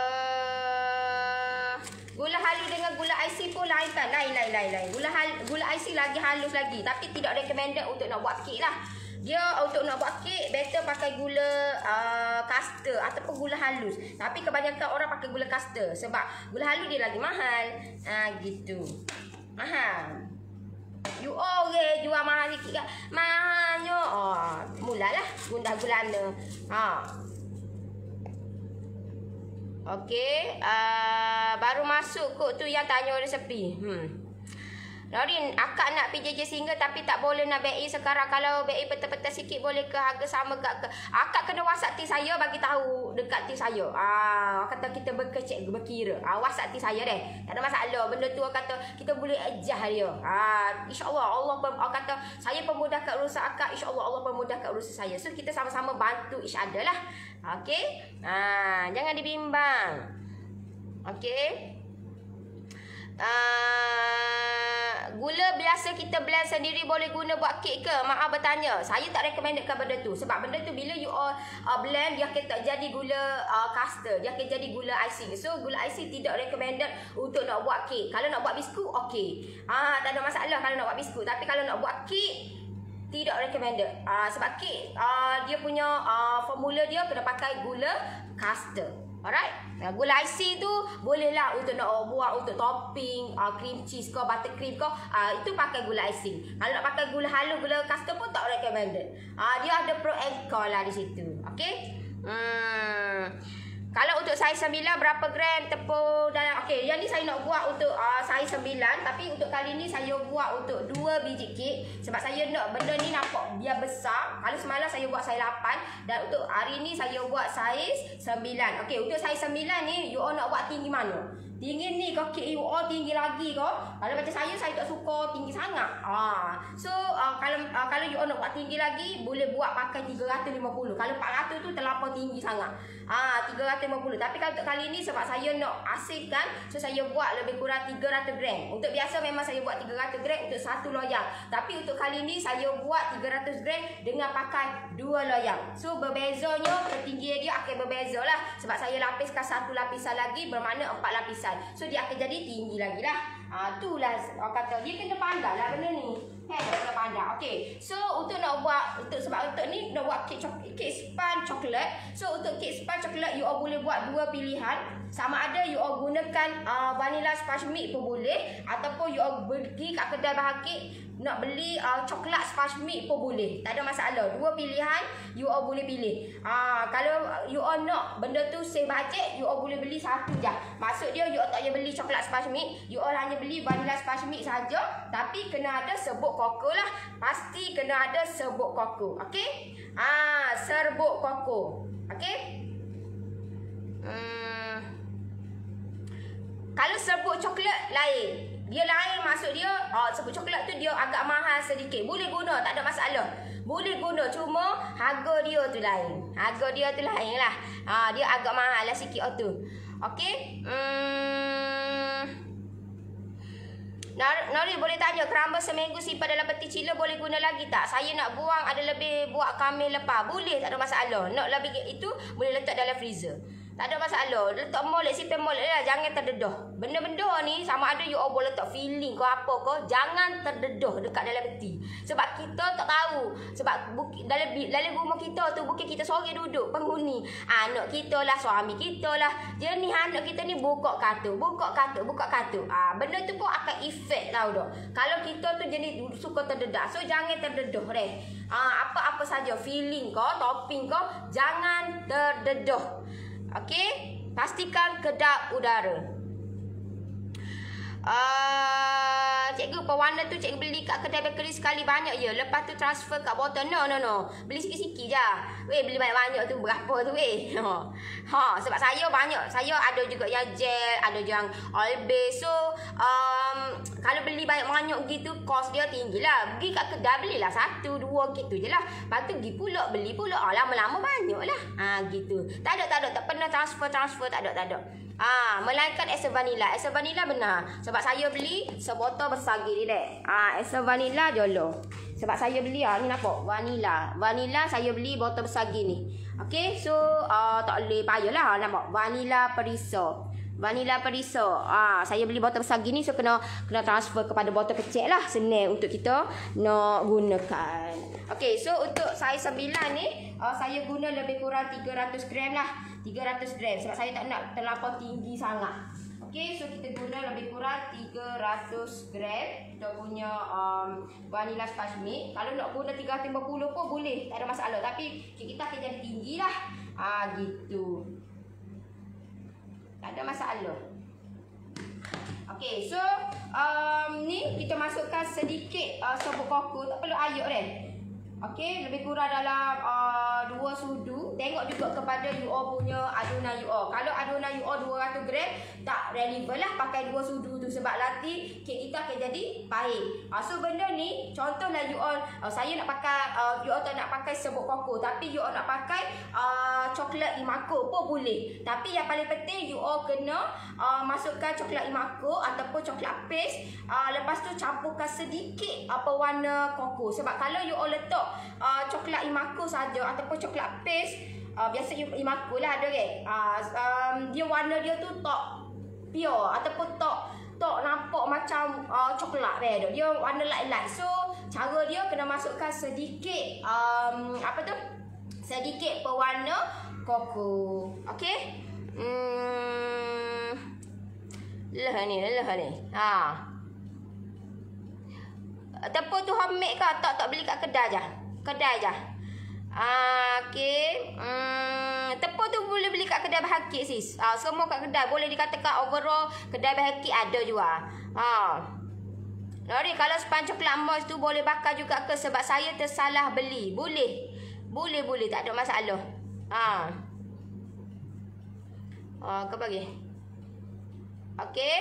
Gula halus dengan gula IC pun lain kan? Lain. Gula IC lagi halus lagi. Tapi tidak recommended untuk nak buat kek lah. Dia untuk nak buat kek better pakai gula caster ataupun gula halus. Tapi kebanyakan orang pakai gula caster sebab gula halus dia lagi mahal. Gitu. Mahal. You orang jual mahal sikit kan. Mahalnya. Mulalah gundah gulana. Okey, baru masuk kok tu yang tanya resepi. Norin, akak nak PJJ single tapi tak boleh nak BI sekarang. Kalau BI peta-peta sikit boleh ke harga sama ke? Akak kena WhatsApp tim saya bagi tahu dekat tim saya. Kata kita berkecek berkira. WhatsApp tim saya deh. Tak ada masalah. Benda tu kata kita boleh adjust dia. InsyaAllah Allah kata saya pemudahkan urusan akak. InsyaAllah Allah pemudahkan urusan saya. So kita sama-sama bantu each other lah. Okey. Jangan dibimbang. Okey. Gula biasa kita blend sendiri boleh guna buat kek ke? Maaf bertanya. Saya tak recommendkan benda tu. Sebab benda tu bila you blend dia akan tak jadi gula caster. Dia akan jadi gula icing. So gula icing tidak recommended untuk nak buat kek. Kalau nak buat biskut okey. Tak ada masalah kalau nak buat biskut. Tapi kalau nak buat kek tidak recommended. Sebab kek dia punya formula dia kena pakai gula caster. Alright. Gula icing tu bolehlah untuk nak buat untuk topping, cream cheese ke, buttercream ke, itu pakai gula icing. Kalau nak pakai gula halus, gula caster pun tak recommended. Dia ada pro and con lah di situ. Okey. Kalau untuk saiz 9 berapa gram tepung dalam. Okey, yang ni saya nak buat untuk saiz 9 tapi untuk kali ni saya buat untuk 2 biji kek sebab saya nak benda ni nampak biar besar. Kalau semalam saya buat saiz 8 dan untuk hari ni saya buat saiz 9. Okey, untuk saiz 9 ni you all nak buat tinggi mana? Tinggi ni kau kek you all tinggi lagi kau. Kalau macam saya tak suka tinggi sangat. So kalau you all nak buat tinggi lagi boleh buat pakai 350. Kalau 400 tu terlampau tinggi sangat. 350. Tapi kalau untuk kali ni sebab saya nak asingkan, so saya buat lebih kurang 300 gram. Untuk biasa memang saya buat 300 gram untuk satu loyang. Tapi untuk kali ni saya buat 300 gram dengan pakai 2 loyang. So berbezanya ketinggian dia akan berbeza lah. Sebab saya lapiskan satu lapisan lagi bermakna 4 lapisan. So dia akan jadi tinggi lagi lah. Itulah orang kata dia kena pandai lah benda ni. Kena pandai. Okey. So untuk nak buat sebab untuk ni nak buat kek sponge coklat. So untuk kek sponge coklat you all boleh buat 2 pilihan. Sama ada you all gunakan vanilla sponge mix pun boleh ataupun you all pergi kat kedai bahan kek nak beli coklat sponge mix pun boleh. Tak ada masalah. 2 pilihan you all boleh pilih. Kalau you all nak benda tu save budget, you all boleh beli satu je. Maksud dia you all tak payah beli coklat sponge mix, you all hanya beli vanilla sponge mix saja, tapi kena ada serbuk koko lah. Pasti kena ada serbuk koko. Okey? Serbuk koko. Okey? Kalau serbuk coklat lain. Dia lain maksud dia serbuk coklat tu dia agak mahal sedikit. Boleh guna, tak ada masalah. Boleh guna cuma harga dia tu lain. Harga dia tu lain lah. Dia agak mahal lah sikit tu. Okey? Nori boleh tanya keramba seminggu simpan dalam peti cila boleh guna lagi tak? Saya nak buang ada lebih buat kamil lepas. Boleh, tak ada masalah. Nak lebih itu boleh letak dalam freezer. Tak ada masalah. Letak molek, simpan molek lah. Jangan terdedah. Benda-benda ni sama ada you all boleh letak feeling ke apa ke. Jangan terdedah dekat dalam peti. Sebab kita tak tahu. Sebab dalam rumah kita tu bukan kita seorang duduk penghuni. Anak kita lah, suami kita lah. Jadi anak kita ni buka kartu. Benda tu pun akan efek tau dah. Kalau kita tu jenis suka terdedah. So jangan terdedah deh. Apa-apa saja feeling ke, topping ke, jangan terdedah. Okey, pastikan kedap udara. Cikgu pewarna tu cikgu beli kat kedai bakery sekali banyak je. Lepas tu transfer kat botol. No. Beli sikit-sikit je. Weh, beli banyak-banyak tu berapa tu weh. Sebab saya banyak. Saya ada juga yang gel, ada yang oil base. So kalau beli banyak-banyak gitu kos dia tinggi lah. Pergi kat kedai belilah 1, 2 gitu je lah. Lepas tu pergi pula beli pula. Lama-lama banyak lah. Gitu. Tak ada. Tak pernah transfer. Tak ada. Melainkan es vanila. Es vanila benar. Sebab saya beli sebotol besar gini dek. Es vanila jolo. Sebab saya beli ni nampak vanila. Vanila saya beli botol besar gini. Okey, so tak boleh payahlah nampak vanila perisa. Vanilla periso. Saya beli botol besar gini, so kena transfer kepada botol kecil lah. Senang untuk kita nak gunakan. Okey, so untuk saiz 9 ni, saya guna lebih kurang 300 gram lah. 300 gram sebab saya tak nak terlampau tinggi sangat. Okey, so kita guna lebih kurang 300 gram kita punya vanilla sponge mix. Kalau nak guna 350 pun boleh, tak ada masalah. Tapi kita akan jadi tinggi lah. Gitu. Tak ada masalah. Okey, so ni kita masukkan sedikit serbuk koko, tak perlu air dah. Okey, lebih kurang dalam 2 sudu. Tengok juga kepada you all punya adunan you all. Kalau adunan you all 200 gram, tak relevan lah pakai 2 sudu tu sebab nanti kek kita akan jadi pahit. So benda ni contohlah you all, saya nak pakai you all tak nak pakai serbuk koko, tapi you all nak pakai coklat Imako pun boleh. Tapi yang paling penting you all kena masukkan coklat Imako ataupun coklat paste. Lepas tu campurkan sedikit pewarna koko. Sebab kalau you all letak coklat Imako saja ataupun coklat paste, biasa Imako lah ada kan, dia warna dia tu tak pure ataupun tak nampak macam coklat dia warna light. So cara dia kena masukkan sedikit sedikit pewarna koko. Okey, lah ni. Tepung tu homemade ke? Tak beli kat kedai je. Okey. Tepung tu boleh beli kat kedai bahakit sis. Semua kat kedai. Boleh dikatakan overall kedai bahakit ada juga. Lori kalau sponge coklat moist tu boleh bakar juga ke? Sebab saya tersalah beli. Boleh, tak ada masalah. Kau bagi. Okey.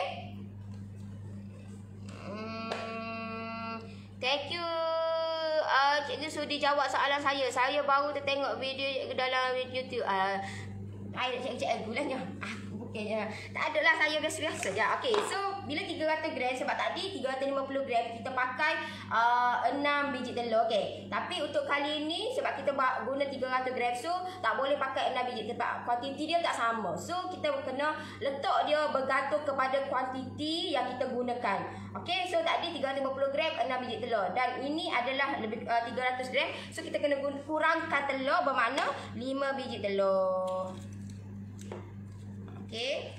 Thank you Cikgu sudi jawab soalan saya. Saya baru tertengok video dalam YouTube. Saya nak cikgu lah ni. Bukannya. Tak adalah, saya biasa-biasa je. Okey, so bila 300 gram, sebab tadi 350 gram kita pakai 6 biji telur. Okey. Tapi untuk kali ni sebab kita guna 300 gram, so tak boleh pakai 6 biji sebab kuantiti dia tak sama. So kita kena letak dia bergantung kepada kuantiti yang kita gunakan. Okey, so tadi 350 gram 6 biji telur dan ini adalah lebih 300 gram. So kita kena kurangkan telur, bermakna 5 biji telur. Okey.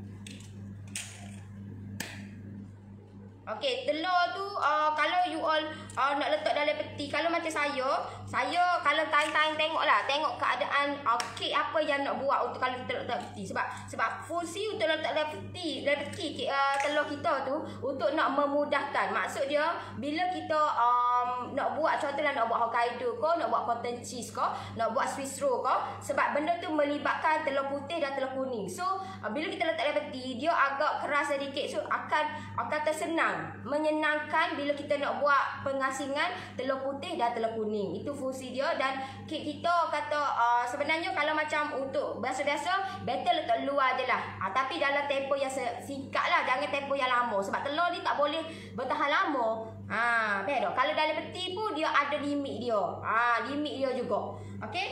Okey, telur tu kalau you all nak letak dalam peti, kalau macam saya kalau time tengok keadaan kek apa yang nak buat untuk kalau kita letak peti. Sebab fungsi untuk letak dalam peti telur kita tu untuk nak memudahkan. Maksud dia bila kita nak buat, contohnya nak buat Hokkaido ke, nak buat cotton cheese ke, nak buat Swiss roll ke, sebab benda tu melibatkan telur putih dan telur kuning. So bila kita letak dalam peti, dia agak keras sedikit, so akan tersenang, menyenangkan bila kita nak buat pengasingan telur putih dan telur kuning. Itu fungsi dia. Dan kek kita kata sebenarnya kalau macam untuk biasa-biasa better letak luar je lah. Tapi dalam tempoh yang singkat lah, jangan tempoh yang lama sebab telur ni tak boleh bertahan lama. Betul. Kalau dalam peti pun dia ada limit dia. Limit dia juga. Okey.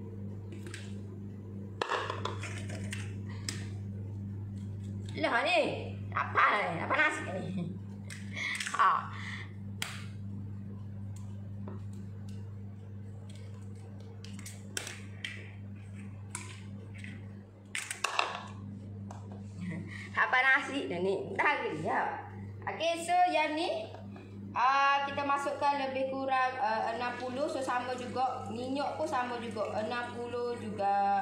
Lah ni. Apa nasi ni? Apa nasi dah ni? Dah dia. Okey, so yang ni kita masukkan lebih kurang 60, so sama juga. Minyak pun sama juga 60 juga.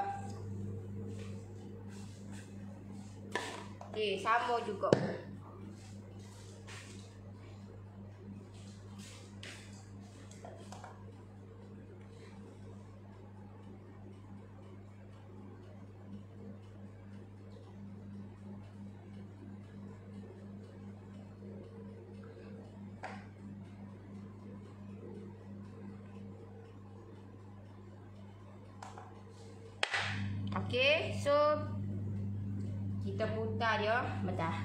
Okey, sama juga. Okey, so kita putar dia mentah.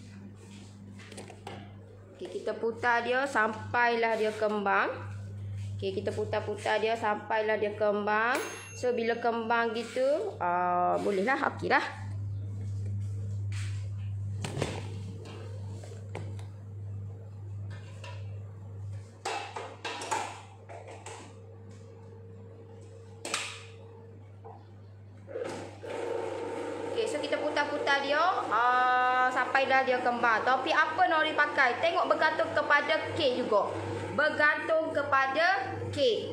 Okey, kita putar dia sampailah dia kembang. Okey, kita putar-putar dia sampailah dia kembang. So bila kembang gitu, bolehlah, okeylah. So kita putar-putar dia sampai dah dia kembang. Tapi apa Nori pakai? Tengok bergantung kepada kek juga. Bergantung kepada kek.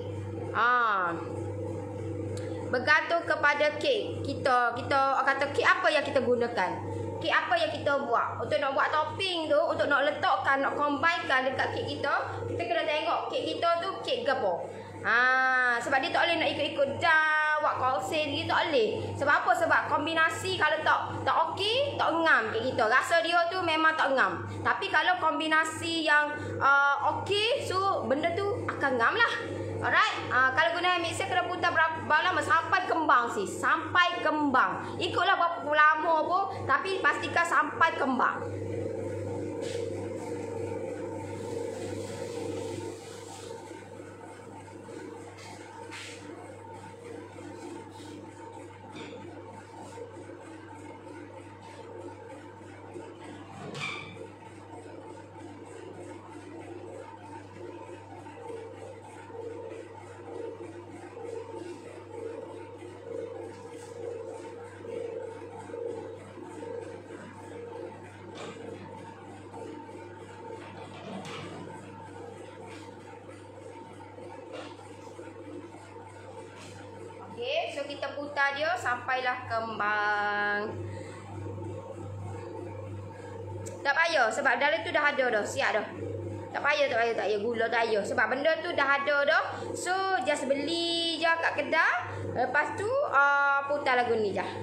Bergantung kepada kek. Kita kata kek apa yang kita gunakan. Kek apa yang kita buat. Untuk nak buat topping tu, untuk nak letakkan, nak combinekan dekat kek kita, kita kena tengok kek kita tu kek gapo. Sebab dia tak boleh nak ikut-ikut dah buat konsen gitu, tak boleh. Sebab apa? Sebab kombinasi kalau tak okey, tak ngam kek kita. Rasa dia tu memang tak ngam. Tapi kalau kombinasi yang okey, so benda tu akan ngam lah. Alright. Kalau guna mixer kena putar berapa lama sampai kembang sih. Sampai kembang. Ikutlah berapa lama pun, tapi pastikan sampai kembang. So kita putar dia sampailah kembang. Tak payah sebab dalam tu dah ada dah, siap dah. Tak payah gula tak payah sebab benda tu dah ada dah. So just beli je kat kedai. Lepas tu putar lagu ni je.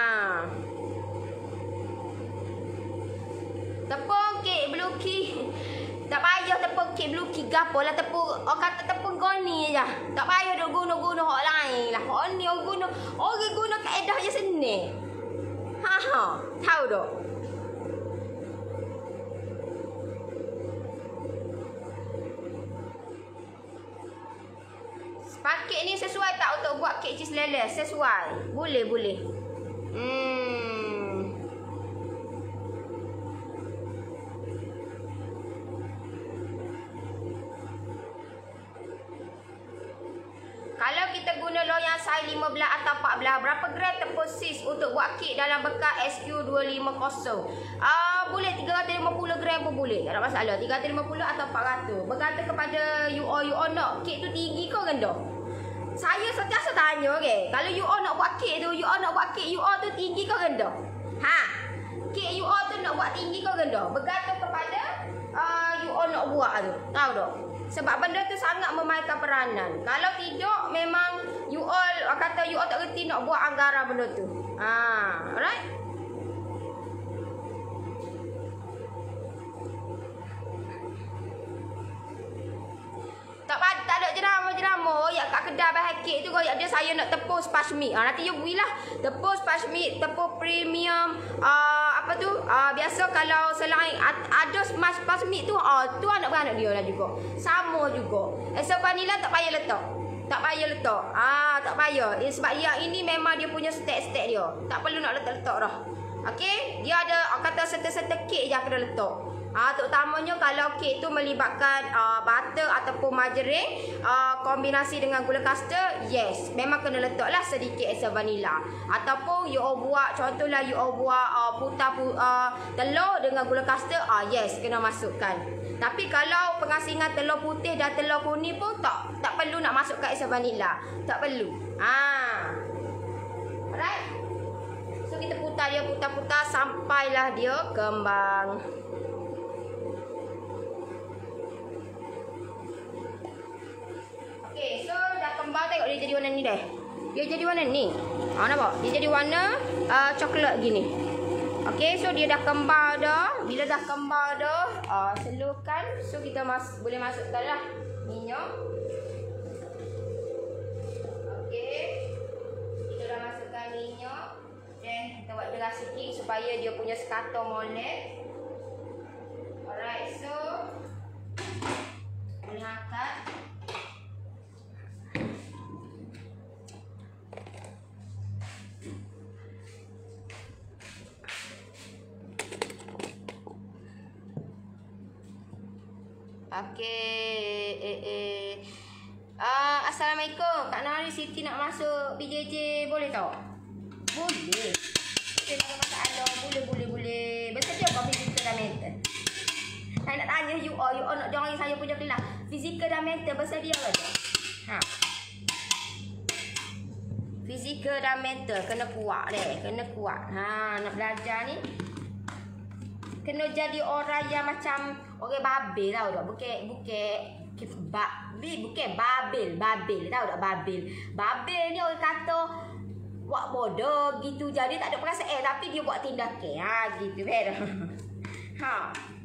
Tepung kek bluki. Tak payah tepung kek bluki gapo lah, tepung orang kata tepung goni je. Tak payah duk guna hak lain lah. Hak ni orang guna kaedah je seni. Tahu tak? Paket ni sesuai tak untuk buat kek cheese lele? Sesuai. Boleh. Kalau kita guna loyang saiz 15 atau 14, berapa gram tepung sis untuk buat kek dalam bekas SQ250? Boleh 350 gram pun boleh. Tak ada masalah. 350 atau 400. Bergantung kepada you all nak kek tu tinggi ke rendah. Saya sentiasa tanya, okay? Kalau you all nak buat kek tu, you all tu tinggi ke rendah? Kek you all tu nak buat tinggi ke rendah? Bergantung kepada you all nak buat tu. Tahu tak? Sebab benda tu sangat memainkan peranan. Kalau tidak, memang you all kata you all tak reti nak buat anggaran benda tu. Alright? Tak ada jenama yang kat kedai bahan kek tu koyak dia saya nak tepung sponge meat. Nanti you belilah tepung sponge meat, tepung premium biasa kalau selain ada sponge meat tu tu anak-beranak dia lah juga. Sama juga. So vanilla tak payah letak. Tak payah. Sebab yang ini memang dia punya step-step dia. Tak perlu nak letak-letak dah. Okey? Dia ada kata serta-serta kek je kena letak. Terutamanya kalau kek tu melibatkan butter ataupun margarine kombinasi dengan gula custard, yes, memang kena letaklah sedikit esa vanila. Ataupun you all buat, contohlah you all buat putar telur dengan gula custard, yes, kena masukkan. Tapi kalau pengasingan telur putih dan telur kuning pun tak perlu nak masukkan esa vanila. Tak perlu. Alright. So kita putar sampailah dia kembang. Okay, so dah kembang, tengok dia jadi warna ni dah. Dia jadi warna ni. Nampak? Dia jadi warna coklat gini. Okay, so dia dah kembang dah. Bila dah kembang dah, selurkan. So kita boleh masukkan lah minyak. Okay, kita dah masukkan minyak. Dan kita buat deras sikit supaya dia punya sekatan molek. Alright, so boleh angkat. Okey. Assalamualaikum. Kak Nari, Siti nak masuk PJJ boleh tak? Boleh. Kita nak masalah. Boleh. Betul apa fizikal dan mental? Saya nak tanya you all nak join saya punya kelas. Fizikal dan mental bersedia ke tak? Ha. Fizikal dan mental kena kuat deh, kena kuat. Ha, nak belajar ni kena jadi orang yang macam orang Babel tahu tak? Bukan Babel tahu tak Babel? Babel ni orang kata buat bodoh gitu, jadi tak ada perasaan tapi dia buat tindakan. Ha gitu kan. Ha.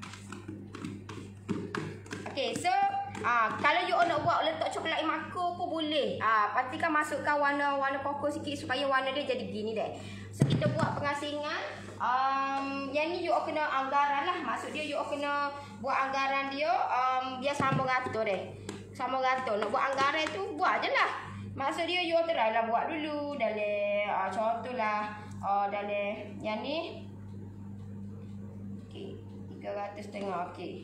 Okey, so kalau you nak buat letak coklat mako pun boleh. Pastikan masukkan warna-warna koko sikit supaya warna dia jadi gini deh. So kita buat pengasingan. Yang ni you kena anggaran lah. Maksud dia you kena buat anggaran dia biar sambung rata deh. Sambung rata. Nak buat anggaran tu buat je lah. Maksud dia you try lah buat dulu dalam contohlah dalam yang ni. Okey, 300.5 okey.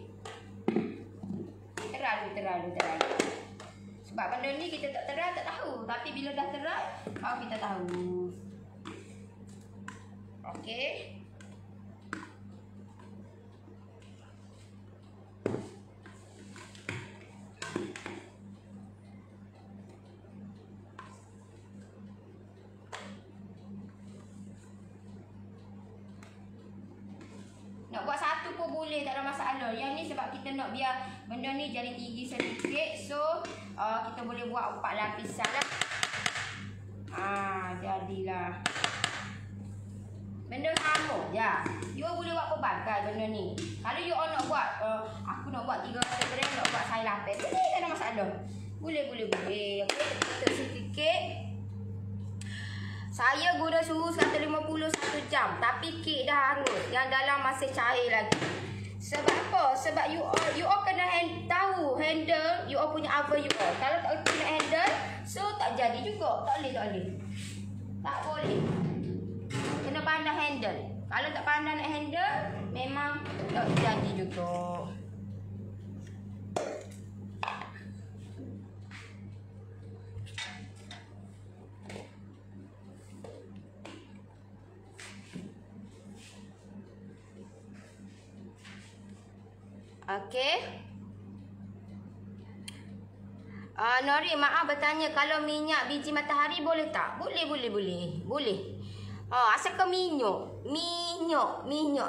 Terlalu. Sebab benda ni kita tak terai tak tahu. Tapi bila dah terai, kita tahu. Okey. Nak buat satu pun boleh, tak ada masalah. Yang ni sebab kita nak biar benda ni jadi tinggi sedikit. So, kita boleh buat 4 lapisan lah. Jadilah. Benda sama je. You boleh buat pelbagai benda ni. Kalau you nak buat, aku nak buat 300 gram, nak buat saya lapis. Boleh, tak ada masalah. Boleh. Okey, kita sikit. Saya guna suhu 150 1 jam. Tapi kek dah hangus. Yang dalam masih cair lagi. Sebab apa? Sebab you all kena tahu handle you all punya oven you all. Kalau tak kena handle, so tak jadi juga. Tak boleh. Tak boleh. Kena pandai handle. Kalau tak pandai nak handle, memang tak jadi juga. Okey. Nori, maaf bertanya, kalau minyak biji matahari boleh tak? Boleh. Asalkan minyak. Minyak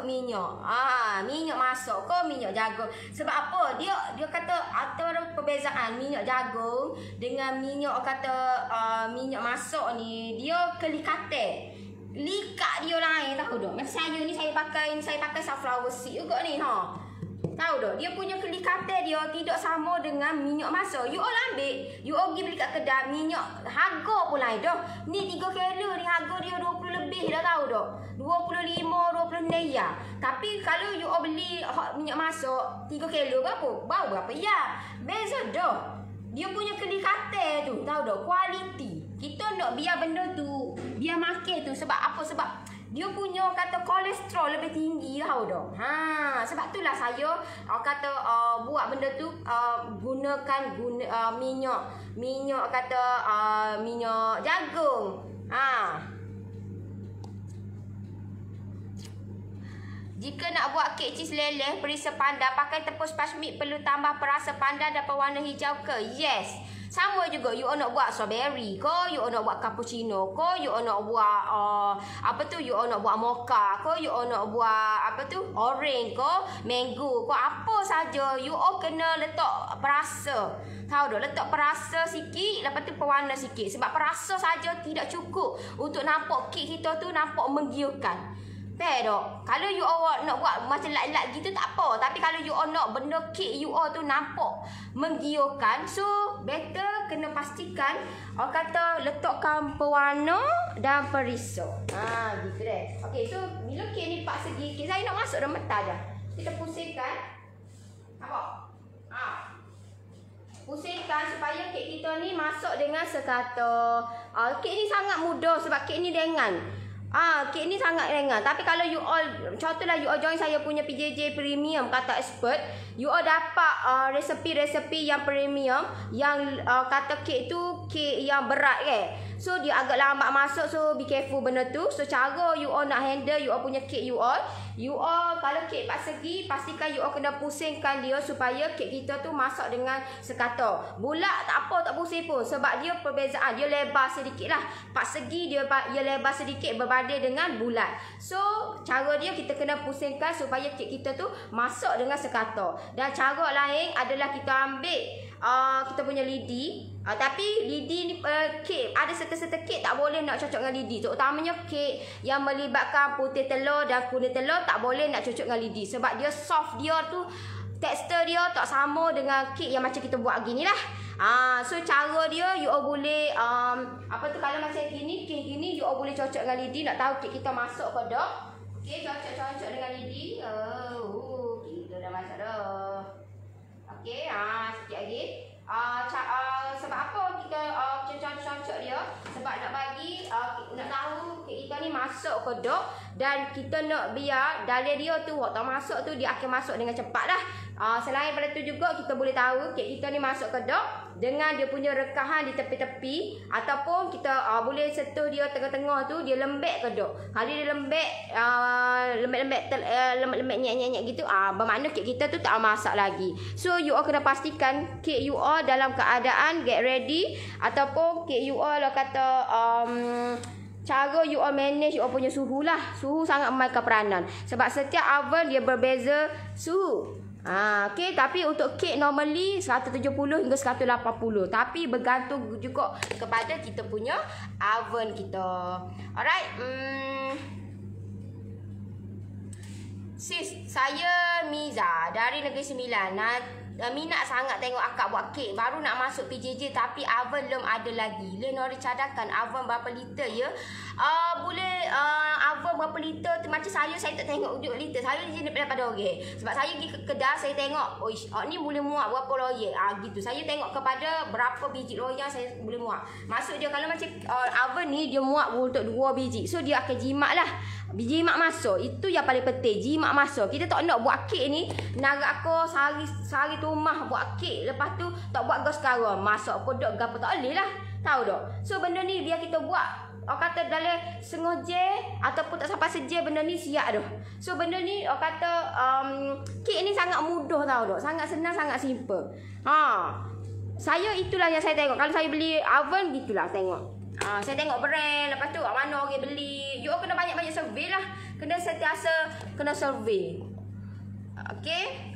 masuk ke minyak jagung. Sebab apa? Dia kata antara perbezaan minyak jagung dengan minyak minyak masuk ni, dia kelikatan. Likat dia lain tahu tak? Macam saya ni saya pakai sunflower seed juga ni Tahu tak? Dia punya kelikatan dia tidak sama dengan minyak masuk. You all ambil, you all pergi beli kat kedai minyak, harga pun lain dah. Ni 3 kilo ni harga dia 20 lebih dah tahu tak? 25, 26 ya. Tapi kalau you all beli minyak masuk 3 kilo berapa ya? Beza dah. Dia punya kelikatan tu, tahu tak? Kualiti. Kita nak biar benda tu, biar makan tu sebab apa? Sebab dia punya kolesterol lebih tinggi tahu tak? Sebab itulah saya buat benda tu gunakan minyak minyak jagung. Jika nak buat kek cheese leleh perisa pandan pakai tepung spasmik, perlu tambah perasa pandan dan pewarna hijau ke? Yes. Sama juga you nak buat strawberry ke, you nak buat cappuccino ke, you nak buat you nak buat mocha ke, you nak buat orange ke, mango ke, apa saja you kena letak perasa. Tahu tak, letak perasa sikit, lepas tu pewarna sikit. Sebab perasa saja tidak cukup untuk nampak kek kita tu nampak menggiurkan. Fair tak? Kalau you all nak buat macam light-light gitu tak apa. Tapi kalau you all nak benda kek you all tu nampak menggiurkan, so better kena pastikan letakkan pewarna dan perisa. Gitu deh. Okey, so bila kek ni 4 segi, kek saya nak masuk dalam mentah dah. Kita pusingkan. Pusingkan supaya kek kita ni masuk dengan sekata. Kek ni sangat mudah sebab kek ni dengan Kek ni sangat ringan. Tapi kalau you all, contohlah you all join saya punya PJJ Premium kata expert, you all dapat resepi-resepi yang premium, yang kata kek tu kek yang berat kan. So dia agak lambat masuk, so be careful benda tu. So cara you all nak handle you all punya kek you all kalau kek 4 segi, pastikan you all kena pusingkan dia supaya kek kita tu masak dengan sekata. Bulat tak apa, tak pusing pun, sebab dia perbezaan, dia lebar sedikit lah. 4 segi dia lebar sedikit berbanding dengan bulat. So cara dia kita kena pusingkan supaya kek kita tu masak dengan sekata. Dan cara lain adalah kita ambil kita punya lidi. Tapi lidi ni kek, ada serta-serta kek tak boleh nak cocok dengan lidi. Terutamanya kek yang melibatkan putih telur dan kuning telur tak boleh nak cocok dengan lidi. Sebab dia soft, dia tu tekstur dia tak sama dengan kek yang macam kita buat gini lah. So cara dia you all boleh kalau macam gini, kek gini you all boleh cocok dengan lidi. Nak tahu kek kita masuk ke tak? Okey, cocok dengan lidi. Kita dah masak dah. Okey, sikit lagi. Sebab apa kita cocok dia? Sebab nak bagi nak tahu kek kita ni masuk ke tak, dan kita nak biar dalil dia tu waktu masuk tu dia akan masuk dengan cepat lah. Selain daripada tu juga kita boleh tahu kek kita ni masuk ke tak dengan dia punya rekahan di tepi-tepi, ataupun kita boleh sentuh dia tengah-tengah tu dia lembek ke tak. Kalau dia lembek lembek nyek-nyek gitu, bermakna kek kita tu tak masak lagi. So you all kena pastikan kek you all dalam keadaan get ready, ataupun kek you all kata cara you all manage you all punya suhu lah. Suhu sangat memainkan peranan, sebab setiap oven dia berbeza suhu. Okey, tapi untuk kek normally 170 hingga 180. Tapi bergantung juga kepada kita punya oven kita. Alright. Sis, saya Miza dari Negeri Sembilan. Minat sangat tengok akak buat kek. Baru nak masuk PJJ tapi oven belum ada lagi. Lenori cadangkan oven berapa liter ya? Boleh oven berapa liter tu macam saya tak tengok duduk liter. Saya jenis daripada orang. Sebab saya pergi ke kedai, saya tengok, ni boleh muat berapa loyang. Gitu. Saya tengok kepada berapa biji loyang saya boleh muat. Maksud dia kalau macam oven ni dia muat untuk 2 biji. So dia akan jimat lah. Jimat masuk. Itu yang paling penting. Jimat masuk. Kita tak nak buat kek ni narak aku sehari rumah buat kek, lepas tu tak buat gas sekarang, masak podok gapo tak boleh lah. Tahu tak? So benda ni biar kita buat kata dalam setengah jam ataupun tak sampai sejam, benda ni siap dah. So benda ni kata kek ni sangat mudah, tahu tak? Sangat senang, sangat simple. Saya itulah yang saya tengok. Kalau saya beli oven gitulah tengok. Saya tengok brand, lepas tu mana orang beli. You kena banyak-banyak survey lah. Kena sentiasa kena survey. Okey.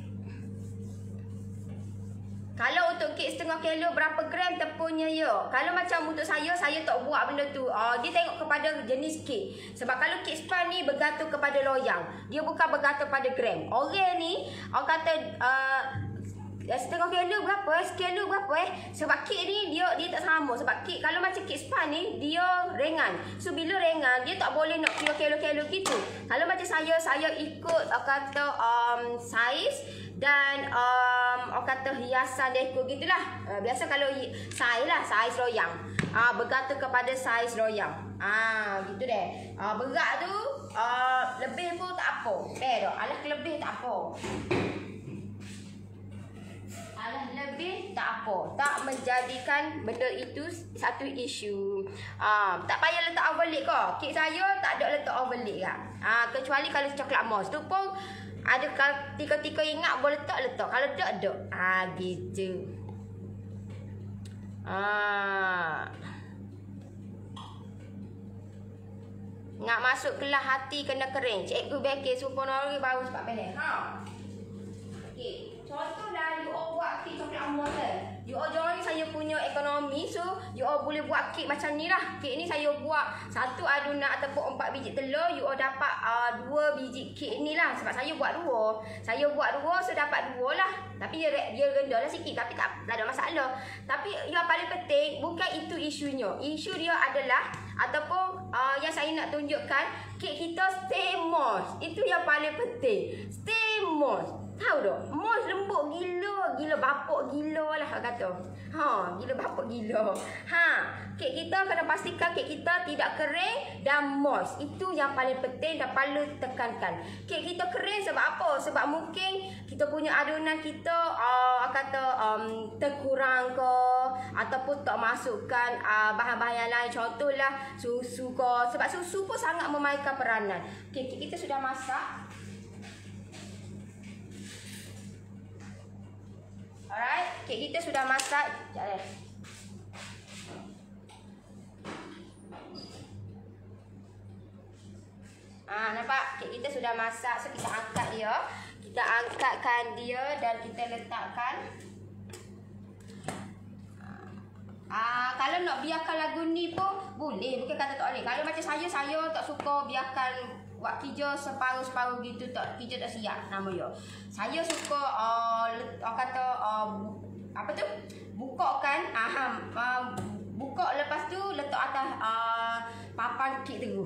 Kalau untuk kek setengah kilo berapa gram tepungnya ya? Kalau macam untuk saya tak buat benda tu. Dia tengok kepada jenis kek. Sebab kalau kek span ni bergantung kepada loyang. Dia bukan bergantung pada gram. Orang ni kata setengah kilo berapa, sekilo berapa sebab kek ni dia tak sama. Sebab kek kalau macam kek span ni dia ringan. So bila ringan dia tak boleh nak kilo-kilo gitu. Kalau macam saya ikut kata saiz dan kata hiasan dekor gitulah. Biasa kalau saiz loyang. Bergantung kepada saiz loyang. Gitu deh. Berat tu lebih pun tak apa. Alah lebih tak apa. Lebih tak apa, tak menjadikan benda itu satu isu. Tak payah letak overlay kau. Kek saya tak ada letak overlay kan. Kecuali kalau coklat mousse tu pun ada ketika ingat boleh letak. Kalau tak ada. Gitu. Nak masuk kelas hati kena kering. Cikgu Becky Suponori baru sebab pendek. Okey. Contoh dah you all buat kek coklat mousse. You all join saya punya ekonomi. So you all boleh buat kek macam ni lah. Kek ni saya buat 1 adunan ataupun 4 biji telur. You all dapat 2 biji kek ni lah. Sebab saya buat 2. Saya buat 2 so dapat 2 lah. Tapi dia rendah lah sikit. Tapi tak ada masalah. Tapi yang paling penting bukan itu isunya. Isu dia adalah ataupun yang saya nak tunjukkan, kek kita stay moist. Itu yang paling penting. Stay moist. Tahu tak? Moist lembut gila gila bapuk gila lah kata. Gila bapuk gila. Kek kita kena pastikan kek kita tidak kering dan moist. Itu yang paling penting dan paling tekankan. Kek kita kering sebab apa? Sebab mungkin kita punya adunan kita terkurang ke, ataupun tak masukkan bahan-bahan yang lain. Contohlah susu ke. Sebab susu pun sangat memainkan peranan. Kek kita sudah masak. Alright, kek kita sudah masak. Nampak? Kek kita sudah masak. So kita angkat dia. Kita angkatkan dia dan kita letakkan. Kalau nak biarkan lagu ni pun boleh. Bukan kata tak boleh. Kalau macam saya tak suka biarkan buat kerja separuh-separuh gitu, tak kerja tak siap nama dia. Saya suka bukakan, buka lepas tu letak atas papan kek terus.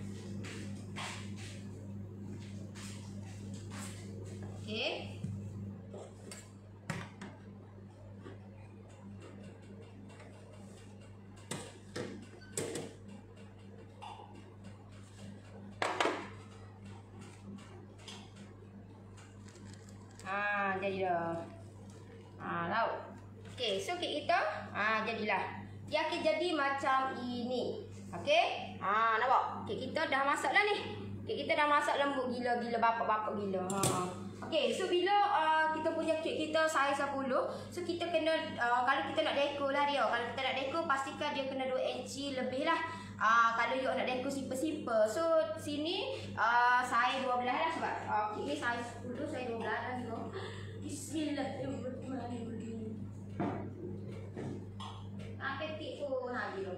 Okey. Jadi dah. Lauk. Okey, so kek kita jadilah. Dia akan jadi macam ini. Okey? Nampak? Kek kita dah masak dah ni. Kek kita dah masak lembut gila-gila, bapak-bapak gila. Okey, so bila kita punya kek kita saiz 10, so kita kena kalau kita nak dekor lah dia. Kalau kita nak dekor, pastikan dia kena 2 inci lebih lah. Kalau you nak dekor simple-simple. So sini saiz 12 lah sebab kek ni saiz 10, saiz 12 lah tu. Bismillahirrahmanirrahim. Kek pun dia.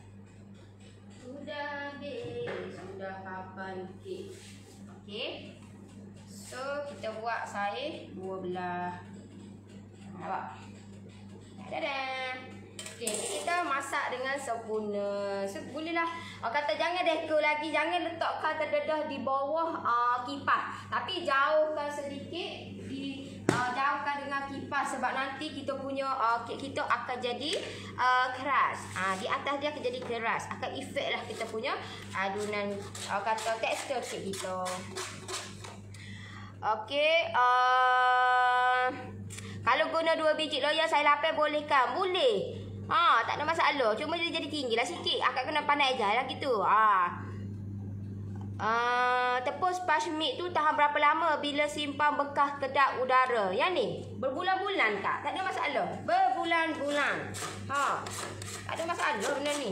Sudah habis, sudah papan kek. Okey. So kita buat saiz 12. Nampak? Dadah. Okey, kita masak dengan sempurna. So bolehlah. Kata jangan dekor lagi, jangan letakkan terdedah di bawah kipas. Tapi jauhkan sedikit, jauhkan dengan kipas sebab nanti kita punya kek kita akan jadi keras. Di atas dia akan jadi keras. Akan efek lah kita punya adunan kata tekstur kek kita. Okey, kalau guna 2 biji loyang saya lapis boleh kan? Boleh. Tak ada masalah. Cuma dia jadi tinggilah sikit. Akak kena pandai ajar lah gitu. Tepung sponge mix tu tahan berapa lama bila simpan bekas kedap udara? Yang ni berbulan-bulan tak? Tak ada masalah. Berbulan-bulan. Tak ada masalah benda ni.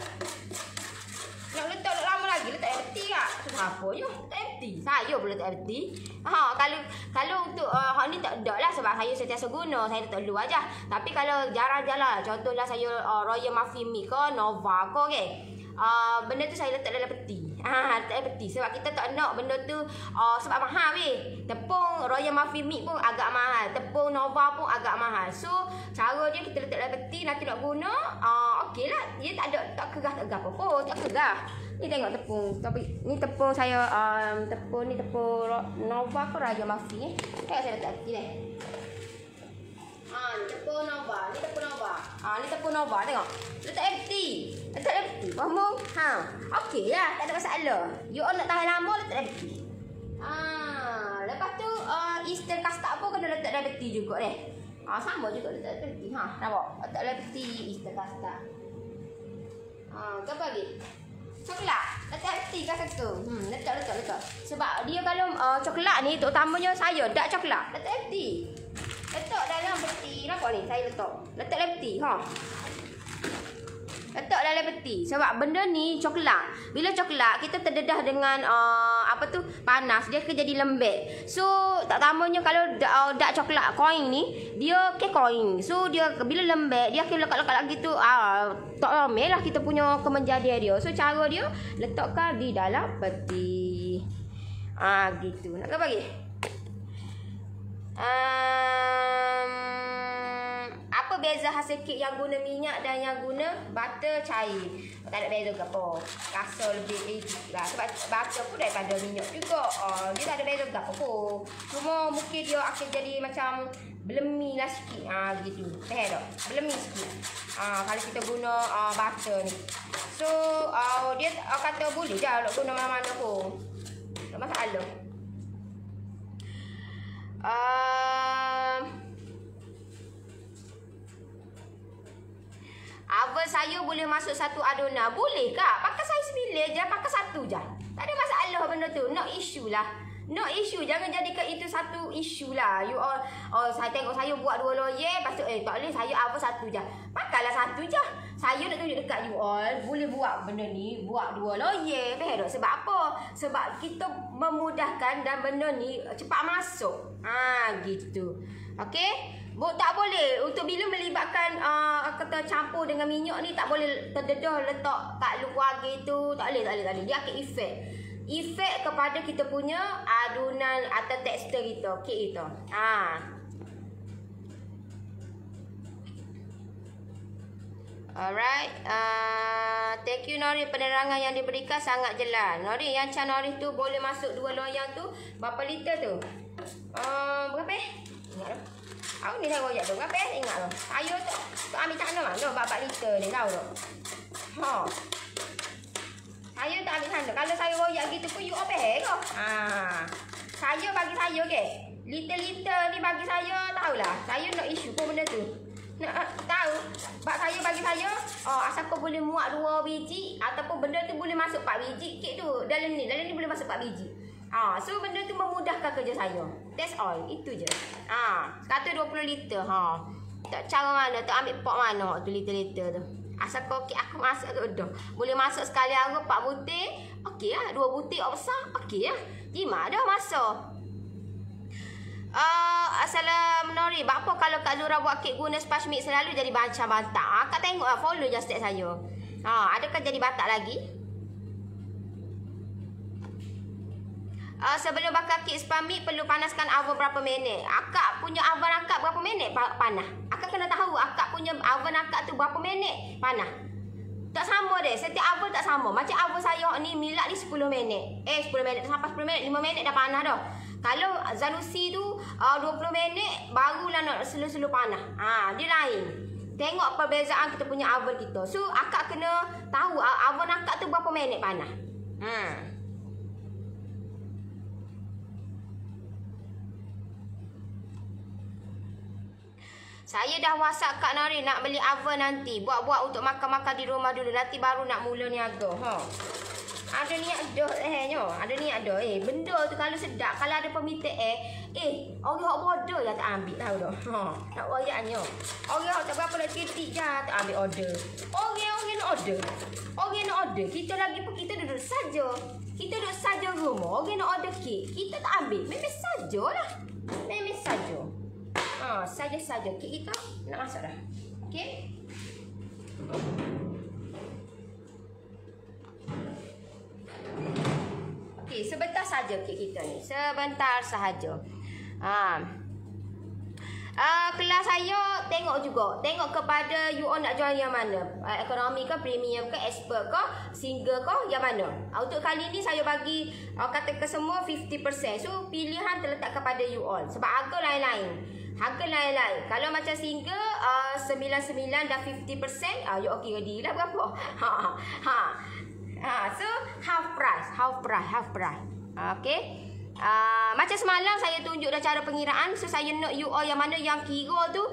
Nak letak lama lagi letak air peti tak? Apa je? Letak air peti. Saya boleh letak air peti. Kalau untuk ni tak ada lah sebab saya sentiasa guna. Saya letak dulu aja. Tapi kalau jarang-jarang, contohlah saya Royal Muffin Mix ke Nova ke okey. Benda tu saya letak dalam peti. Letak dalam peti sebab kita tak nak benda tu sebab mahal weh. Tepung Royal Muffin Mix pun agak mahal. Tepung Nova pun agak mahal. So cara dia kita letak dalam peti, nanti nak guna okeylah. Dia tak ada tak kerah apa-apa, tak kerah. Ni tengok tepung. Tapi ni tepung saya tepung Nova ke Royal Muffin Tengok saya letak peti ni. Ni tepung Nova. Ni tepung Nova. Ni tepung Nova tengok. Letak empty. Letak empty. Faham? Okey lah, tak ada masalah. You all nak tahan lama letak empty. Lepas tu Easter custard pun kena letak dalam peti juga deh. Sama juga letak dalam peti. Nampak? Letak dalam peti Easter custard. Apa lagi? Coklat. Letak peti ke satu? Letak. Sebab dia kalau coklat ni terutamanya saya dark coklat. Letak peti. Letak dalam peti. Nampak ni saya letak. Letak dalam peti. Letak dalam peti. Sebab benda ni coklat. Bila coklat kita terdedah dengan panas, dia akan jadi lembek. So tak tamanya kalau dark coklat koin ni, dia ke koin. So dia bila lembek, dia akan lekat-lekat lagi tu. Tak ramai lah kita punya kemenjadian dia. So cara dia letakkan di dalam peti. Gitu. Nak apa lagi? Apa beza hasil kek yang guna minyak dan yang guna butter cair. Tak ada beza ke apa. Rasa lebih lah. Sebab butter pun daripada minyak juga. Dia tak ada beza ke apa pun. Cuma mungkin dia akan jadi macam belemi lah sikit. Gitu. Faham tak? Belemi sikit. Kalau kita guna butter ni. So, dia kata boleh je nak guna mana-mana pun. Tak masalah. Oven saya boleh masuk satu adonan. Boleh kak? Pakai saiz bila je. Pakai satu je. Tak ada masalah benda tu. No issue lah. No issue. Jangan jadikan itu satu issue lah. You all, saya tengok saya buat 2 loyer. Lepas tu, tak boleh. Saya oven satu je. Pakailah satu je. Saya nak tunjuk dekat you all. Boleh buat benda ni. Buat 2 loyer. Faham tak? Sebab apa? Sebab kita memudahkan dan benda ni cepat masuk. Gitu. Okay? Tak boleh untuk bila melibatkan kata campur dengan minyak ni, tak boleh terdedah letak kat luar gitu. Tak boleh. Dia akan efek kepada kita punya adunan atau tekstur kita, kek kita. Alright. Thank you Nori, penerangan yang diberikan sangat jelas. Nori, yang Chan Nori tu boleh masuk 2 loyang tu berapa liter tu? Berapa ingat tak? Aku ni saya royak tu. Berapa ingat tu? Saya tu ambil sana mana berapa liter ni, tahu tak? Saya tak ambil sana. Kalau saya royak gitu pun you apa ke? Saya bagi saya ke? Liter-liter ni bagi saya tahulah. Saya nak isu pun benda tu. Nak tahu. Sebab saya bagi saya, asal kau boleh muat 2 biji ataupun benda tu boleh masuk 4 biji kek tu. Dalam ni boleh masuk 4 biji. So benda tu memudahkan kerja saya. That's all. Itu je. Kata 20 liter. Tak cara mana, tak ambil pot mana tu liter-liter tu. Asal kau kek aku masak tu dah. Boleh masuk sekali aku 4 butir. Okey lah. 2 butir besar. Okey lah. Jima dah masuk. Assalamualaikum Nori. Apa kalau Kak Zura buat kek guna sponge mix selalu jadi macam batak? Kak tengok lah. Follow je step saya. Adakah jadi batak lagi? Sebelum bakar kek sponge mix perlu panaskan oven berapa minit? Akak punya oven akak berapa minit panah? Akak kena tahu akak punya oven akak tu berapa minit panah. Tak sama deh. Setiap oven tak sama. Macam oven saya ni Milat ni 10 minit. 10 minit sampai 10 minit, 5 minit dah panah dah. Kalau Zanussi tu 20 minit barulah nak slow-slow panah. Dia lain. Tengok perbezaan kita punya oven kita. So akak kena tahu oven akak tu berapa minit panah. Saya dah WhatsApp Kak Nori nak beli oven nanti. Buat-buat untuk makan-makan di rumah dulu. Nanti baru nak mula niaga. Ada niat dah Ada niat dah. Benda tu kalau sedap, kalau ada peminta orang hok bodoh ya tak ambil tahu dah. Tak royaknya. Orang hok tak berapa nak titik je tak ambil order. Orang nak order. Orang nak order. Kita lagi pun kita duduk saja. Kita duduk saja rumah. Orang nak order kek. Kita tak ambil. Memang sajalah. Memang saja. Saja-saja kek kita nak masak dah. Okey. Okey, sebentar saja kek kita ni. Sebentar sahaja. Kelas saya tengok juga. Tengok kepada you all nak join yang mana. Ekonomi ke, premium ke, expert ke, single ke, yang mana. Untuk kali ni saya bagi kata ke semua 50%. So pilihan terletak kepada you all. Sebab harga lain-lain. Kalau macam single 99 dan 50%, you okay ready lah berapa? So half price. Okay. Macam semalam saya tunjuk dah cara pengiraan. So saya nak you all yang mana yang kira tu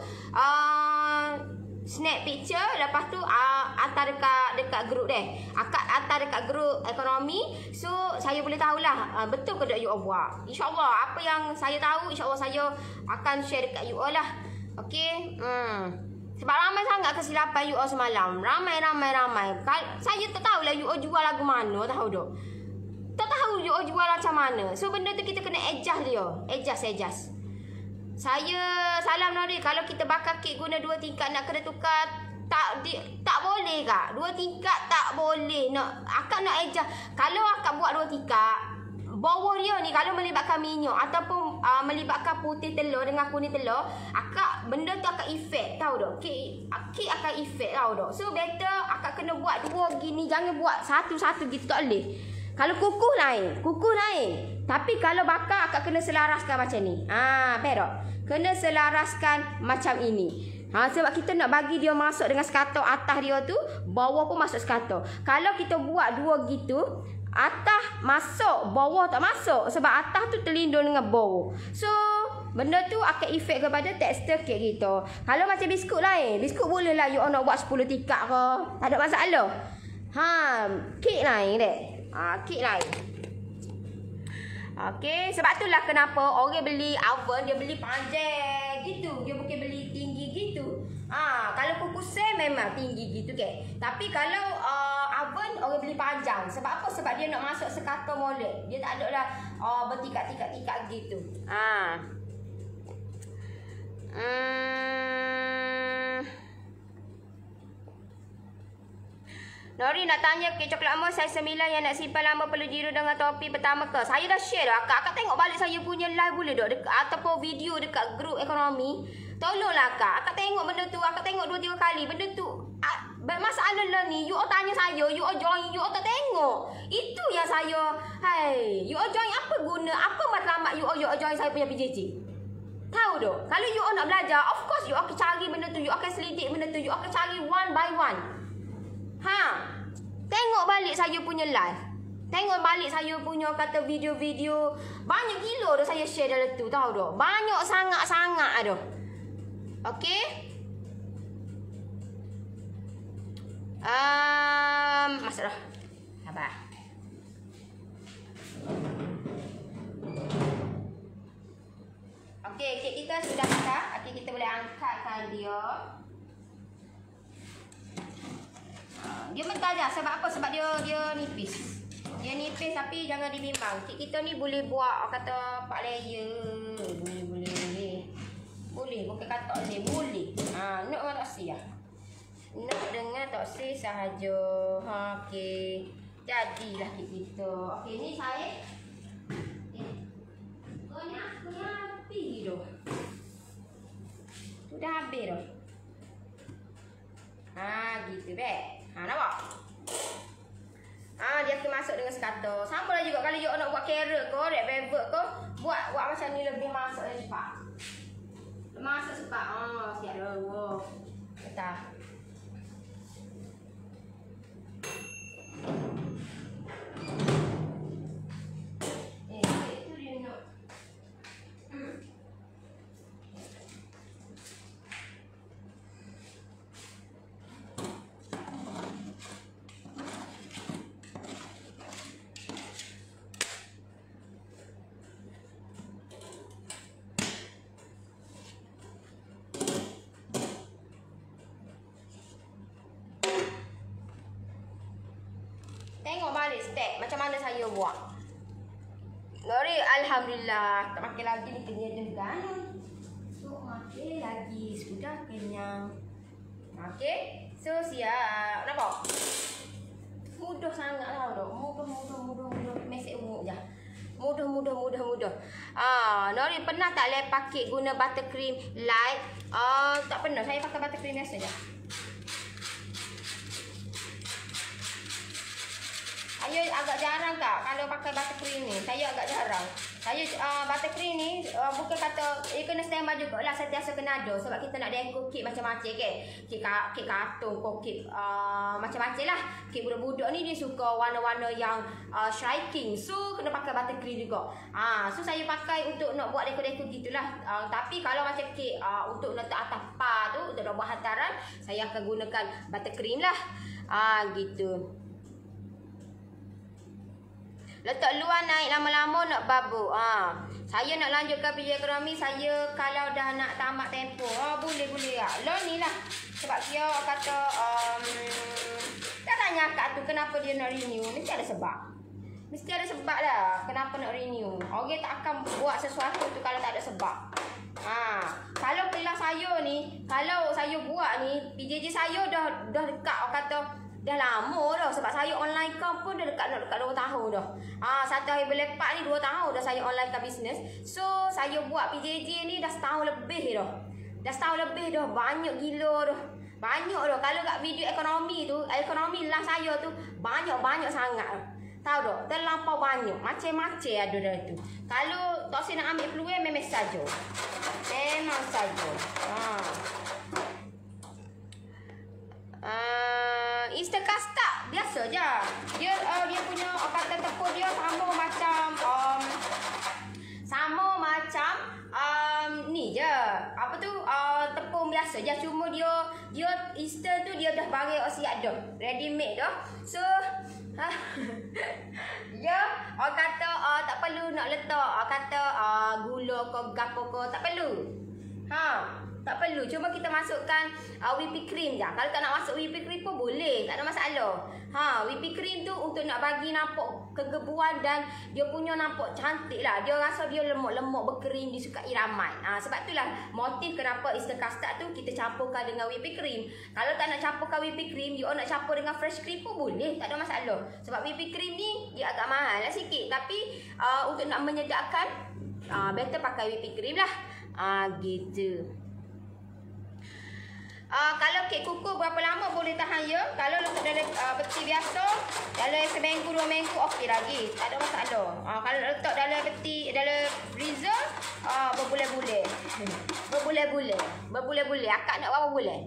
snap picture. Lepas tu hantar dekat grup deh. Akak hantar dekat grup ekonomi. So saya boleh tahulah betul ke tak you all buat. InsyaAllah apa yang saya tahu, InsyaAllah saya akan share dekat you all lah. Okay. Sebab ramai sangat kesilapan you all semalam. Ramai. Saya tak tahulah you all jual lagu mana. Tahu tak? Tak tahu you all jual macam mana. So benda tu kita kena adjust dia. Adjust. Saya salam Nori. Kalau kita bakar kek guna 2 tingkat nak kena tukar. Tak boleh kak. 2 tingkat tak boleh. Akak nak adjust. Kalau akak buat 2 tingkat, bawah dia ni kalau melibatkan minyak ataupun melibatkan putih telur dengan kuning telur, akak benda tu akan efek, tahu tak? Kek akan efek, tahu tak? So better akak kena buat dua gini, jangan buat satu-satu gitu, tak boleh. Kalau kukuh lain. Tapi kalau bakar akak kena selaraskan macam ni. Berak. Kena selaraskan macam ini. Sebab kita nak bagi dia masuk dengan sekator atas dia tu, bawah pun masuk sekator. Kalau kita buat dua gitu, atas masuk, bawah tak masuk. Sebab atas tu terlindung dengan bawah. So, benda tu akan efek kepada tekstur kek kita. Kalau macam biskut lain, biskut boleh lah you nak buat 10 tingkat ke. Tak ada masalah. Kek lain dek. Kek lain. Okey, sebab itulah kenapa orang beli oven, dia beli panjang gitu. Dia bukan beli tinggi gitu. Kalau kukusan memang tinggi gitu ke. Tapi kalau oven orang beli panjang. Sebab apa? Sebab dia nak masuk sekator molek. Dia tak ada lah bertingkat-tingkat gitu. Nori nak tanya kek coklat emas saiz 9 yang nak simpan lama perlu jiru dengan topi pertama ke? Saya dah share dah. Akak tengok balik saya punya live boleh tak? Ataupun video dekat grup ekonomi. Tolonglah akak. Akak tengok benda tu. Akak tengok 2-3 kali. Benda tu. Masalah lah ni. You all tanya saya. You all join. You all tak tengok. Itu yang saya. You all join apa guna? Apa matlamat you all join saya punya PJJ? Tahu tak? Kalau you all nak belajar. Of course you all akan cari benda tu. You akan selidik benda tu. You akan cari one by one. Tengok balik saya punya live. Tengok balik saya punya kata video-video. Banyak gila dah saya share dalam tu, tahu tak? Banyak sangat-sangat dah. Okey? Masuk dah. Sabar. Okey, kek kita sudah masak. Okey, kita boleh angkatkan dia. Dia mentah je. Sebab apa? Sebab dia nipis. Dia nipis tapi jangan dibimbang. Kek kita ni boleh buat kata 4 layer. Boleh. Bukan kata boleh. Boleh. Nak dengan toksi lah. Nak dengan toksi sahaja. Okey. Jadilah kek kita. Okey, ni saya. Kau ni habis dah. Tu dah habis dah. Gitu dek. Nampak? Dia akan masuk dengan sekator. Sama lah juga kalau you nak buat carrot ke, red velvet ke, buat macam ni lebih masuk lagi cepat. Masuk cepat. Siap dah. Betul. Itu dia nak. Tengok balik step macam mana saya buat. Nori, alhamdulillah. Tak makan lagi ni kenyang dengan. So, makan lagi. Sudah kenyang. Okey. So, siap. Nampak? Mudah sangat tau dok. Mudah. Mesej umur je. Mudah. Nori pernah tak pakai guna buttercream light? Tak pernah. Saya pakai buttercream biasa je. Saya agak jarang tak kalau pakai buttercream ni. Saya agak jarang. Saya buttercream ni bukan kata kena standby jugalah, sentiasa kena ada. Sebab kita nak dekor kek macam-macam kan. Kek karton, kek macam-macam lah. Kek budak-budak ni dia suka warna-warna yang striking. So kena pakai buttercream juga. So saya pakai untuk nak buat dekor-dekor gitulah. Tapi kalau macam kek untuk letak atas par tu, untuk nak buat hantaran, saya akan gunakan buttercream lah. Gitu. Letak luar naik lama-lama nak babuk. Saya nak lanjutkan PJ ekonomi. Saya kalau dah nak tamat tempoh, boleh lah. Lo ni lah. Sebab dia kata tak tanya akak tu kenapa dia nak renew. Mesti ada sebab lah kenapa nak renew. Orang tak akan buat sesuatu tu kalau tak ada sebab. Kalau kelas saya ni, kalau saya buat ni, PJJ saya dah dekat orang kata dah lama dah. Sebab saya online kan pun dah dekat 2 tahun dah. Satu hari berlepas ni 2 tahun dah saya online kan bisnes. So saya buat PJJ ni dah setahun lebih dah. Dah setahun lebih dah. Banyak gila dah. Banyak dah. Kalau kat video ekonomi tu, ekonomi lah saya tu banyak sangat dah. Tahu tak? Terlampau banyak. Macam-macam ada dah tu. Kalau tak saya nak ambil peluang memang saja. Memang saja. Instacast tak biasa je. Dia punya kata tepung dia sama macam ni je. Apa tu? Tepung biasa je. Cuma dia Insta tu dia dah bagi siap dah. Ready made dah. So orang kata tak perlu nak letak kata gula ke gapo ke, tak perlu. Tak perlu. Cuma kita masukkan whipping cream je. Kalau tak nak masuk whipping cream pun boleh, tak ada masalah. Whipping cream tu untuk nak bagi nampak kegebuan dan dia punya nampak cantik lah. Dia rasa dia lemuk-lemuk berkrim, disukai ramai. Sebab itulah motif kenapa instant custard tu kita campurkan dengan whipping cream. Kalau tak nak campurkan whipping cream, you nak campur dengan fresh cream pun boleh, tak ada masalah. Sebab whipping cream ni dia agak mahal lah sikit, tapi untuk nak menyedapkan better pakai whipping cream lah. Gitu. Kalau kek kuku berapa lama boleh tahan ya? Kalau letak dalam peti biasa, dalam seminggu 2 minggu okey lagi, tak ada masalah. Kalau letak dalam peti, dalam freezer, berbulan-bulan. Berbulan-bulan. Akak nak berapa bulan?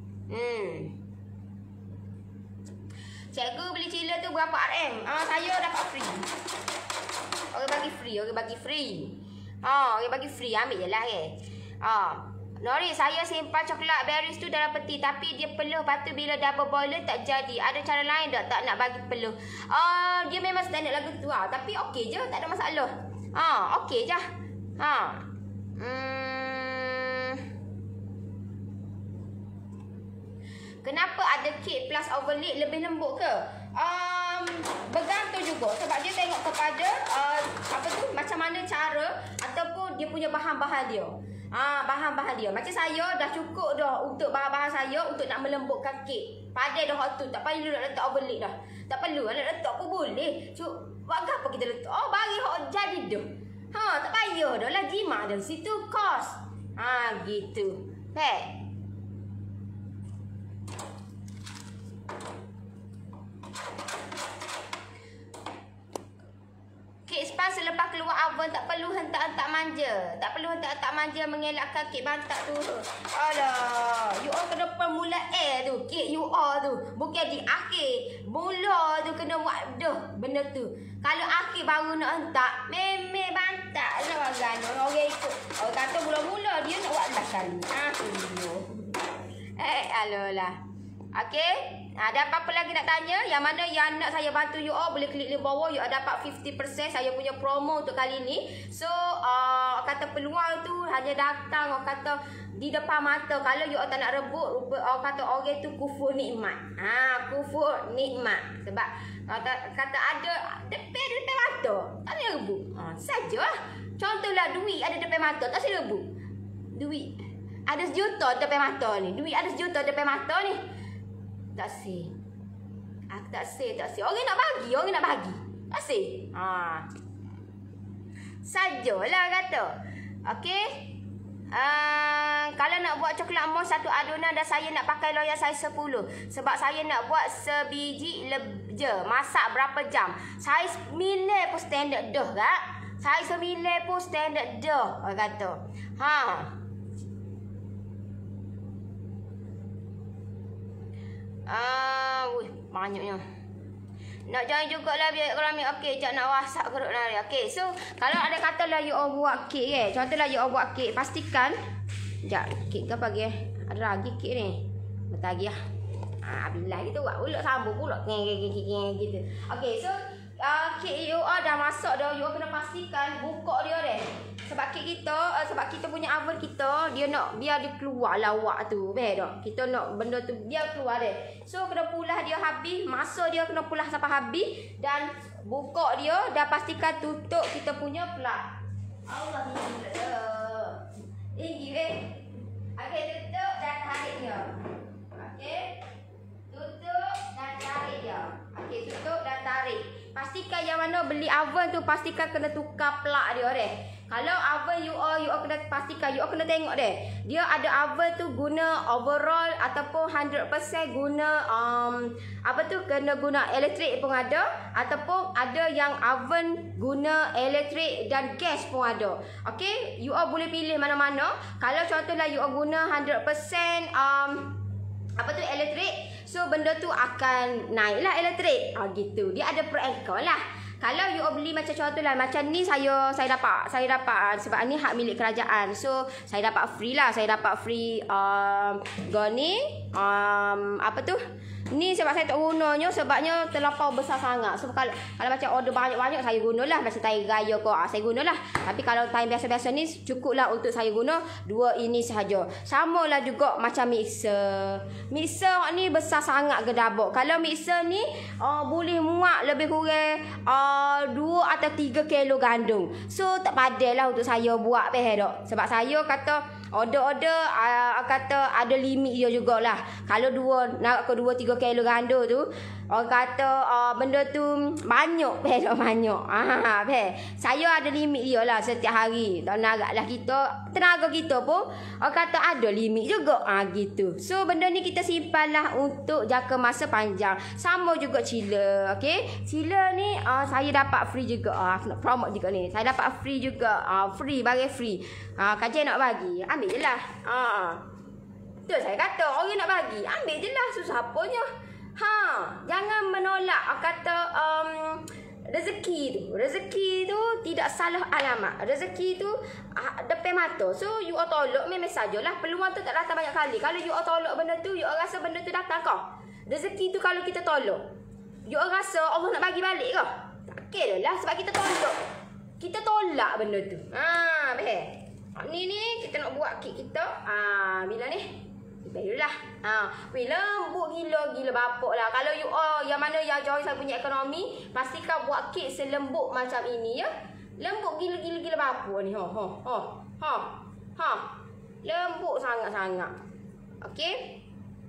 Cikgu beli cila tu berapa RM? Saya dapat free. Orang bagi free. Orang bagi free, ambil je lah Nori, saya simpan coklat berries tu dalam peti tapi dia peluh. Lepas tu bila double boiler tak jadi. Ada cara lain tak nak bagi peluh? Dia memang standard lagu tu tapi okey je, tak ada masalah. Okey je. Kenapa ada kek plus overload lebih lembut ke? Bergantung juga sebab dia tengok kepada macam mana cara ataupun dia punya bahan-bahan dia. Bahan-bahan dia. Macam saya dah cukup dah untuk bahan-bahan saya untuk nak melembutkan kek. Padai dah hot tu. Tak perlu nak letak overload dah. Tak perlu. Nak letak pun boleh. Buat apa kita letak? Bagi hot jadi dah. Tak payah dah lah jimat dah. Situ kos. Gitu. Kek span selepas keluar oven tak perlu hentak-hentak manja. Tak perlu hentak-hentak manja mengelakkan kek bantak tu. Alah, you all kena permulaan tu. Kek you all tu. Bukan di akhir. Mula tu kena buat dah benda tu. Kalau akhir baru nak hentak, memang bantak lah orang. Orang ikut. Orang kata mula-mula dia nak buat dah kali. Alolah. Okey. Ada apa-apa lagi nak tanya? Yang mana yang nak saya bantu you all boleh klik link bawah. You all dapat 50% saya punya promo untuk kali ni. So kata peluang tu hanya datang orang kata di depan mata. Kalau you all tak nak rebut, orang kata orang tu kufur nikmat. Kufur nikmat. Sebab kata ada depan mata, tak boleh rebut. Sajalah. Contohlah duit ada depan mata, tak boleh rebut. Duit ada 1 juta depan mata ni. Duit ada 1 juta depan mata ni. Tak say. Aku tak say. Orang nak bagi. Tak say. Sajalah kata. Okey. Kalau nak buat coklat mousse satu adunan dan saya nak pakai loyang saya 10. Sebab saya nak buat sebiji je. Masak berapa jam? Saya 9 pun standard dah kak. Saya 9 pun standard dah. Orang kata. Banyaknya. Nak join jugalah biar ekonomi. Okey, jap nak WhatsApp kerut lari. Okey, so kalau ada katalah you all buat kek contohlah you all buat kek, pastikan jap kek ke pagi ada lagi kek ni. Bertagi lah. Bila kita buat pula sambung pula gitu. Okey, so kek you all dah masak dah, you all kena pastikan buka dia deh. Sebab kek kita, sebab kita punya oven kita, dia nak biar dia keluar lawak tu. Betul tak? Kita nak benda tu biar keluar deh. So kena pulah dia habis, masa dia kena pulah sampai habis dan buka dia dan pastikan tutup kita punya plug. Allah tinggi Okey, tutup dan tarik dia. Okey. Tutup dan tarik. pastikan yang mana beli oven tu pastikan kena tukar plug dia deh. Kalau oven you all kena pastikan, you all kena tengok deh. Dia ada oven tu guna overall ataupun 100% guna apa tu kena guna elektrik pun ada, ataupun ada yang oven guna elektrik dan gas pun ada. Okey, you all boleh pilih mana-mana. Kalau contohlah you all guna 100% apa tu elektrik, so benda tu akan naiklah elektrik. Gitu. Dia ada pro and con lah. Kalau you beli macam contohlah macam ni saya dapat sebab ni hak milik kerajaan. So saya dapat free lah. Saya dapat free goni apa tu? Ni sebab saya tak gunanya sebabnya terlampau besar sangat. So kalau macam order banyak-banyak saya gunalah. Macam saya raya ko saya gunalah. Tapi kalau time biasa-biasa ni cukuplah untuk saya guna 2 ini sahaja. Samalah juga macam mixer. Mixer ni besar sangat gedabuk. Kalau mixer ni boleh muat lebih kurang 2 atau 3 kilo gandum. So tak padai lah untuk saya buat dak. Sebab saya kata order kata ada limit dia jugalah. Kalau nak ke 2-3 kilo gandum tu, orang kata benda tu banyak dak banyak. Saya ada limit dia lah setiap hari. Tak naklah tenaga kita pun orang kata ada limit juga gitu. So benda ni kita simpanlah untuk jangka masa panjang. Sama juga chiller, okey. Chiller ni saya dapat free juga. Aku nak promote juga ni. Saya dapat free juga. Free bagi free. Kajian nak bagi, ambil je lah. Tu saya kata, orang nak bagi, ambil je lah. Susah apanya. Jangan menolak kata rezeki tu tidak salah alamat. Rezeki tu depan mata. So you all tolak memang sajalah. Peluang tu tak datang banyak kali. Kalau you all tolak benda tu, you all rasa benda tu datang kah? Rezeki tu kalau kita tolak, you all rasa Allah nak bagi balik kah? Tak kira lah sebab kita tolak. Kita tolak benda tu. Ni kita nak buat kek kita. Bila ni? Baiklah. Bila lembut gila bapak lah. Kalau you all yang mana yang join saya punya ekonomi, pastikan buat kek selembut macam ini ya. Lembut gila bapak ni. Lembut sangat-sangat. Okey.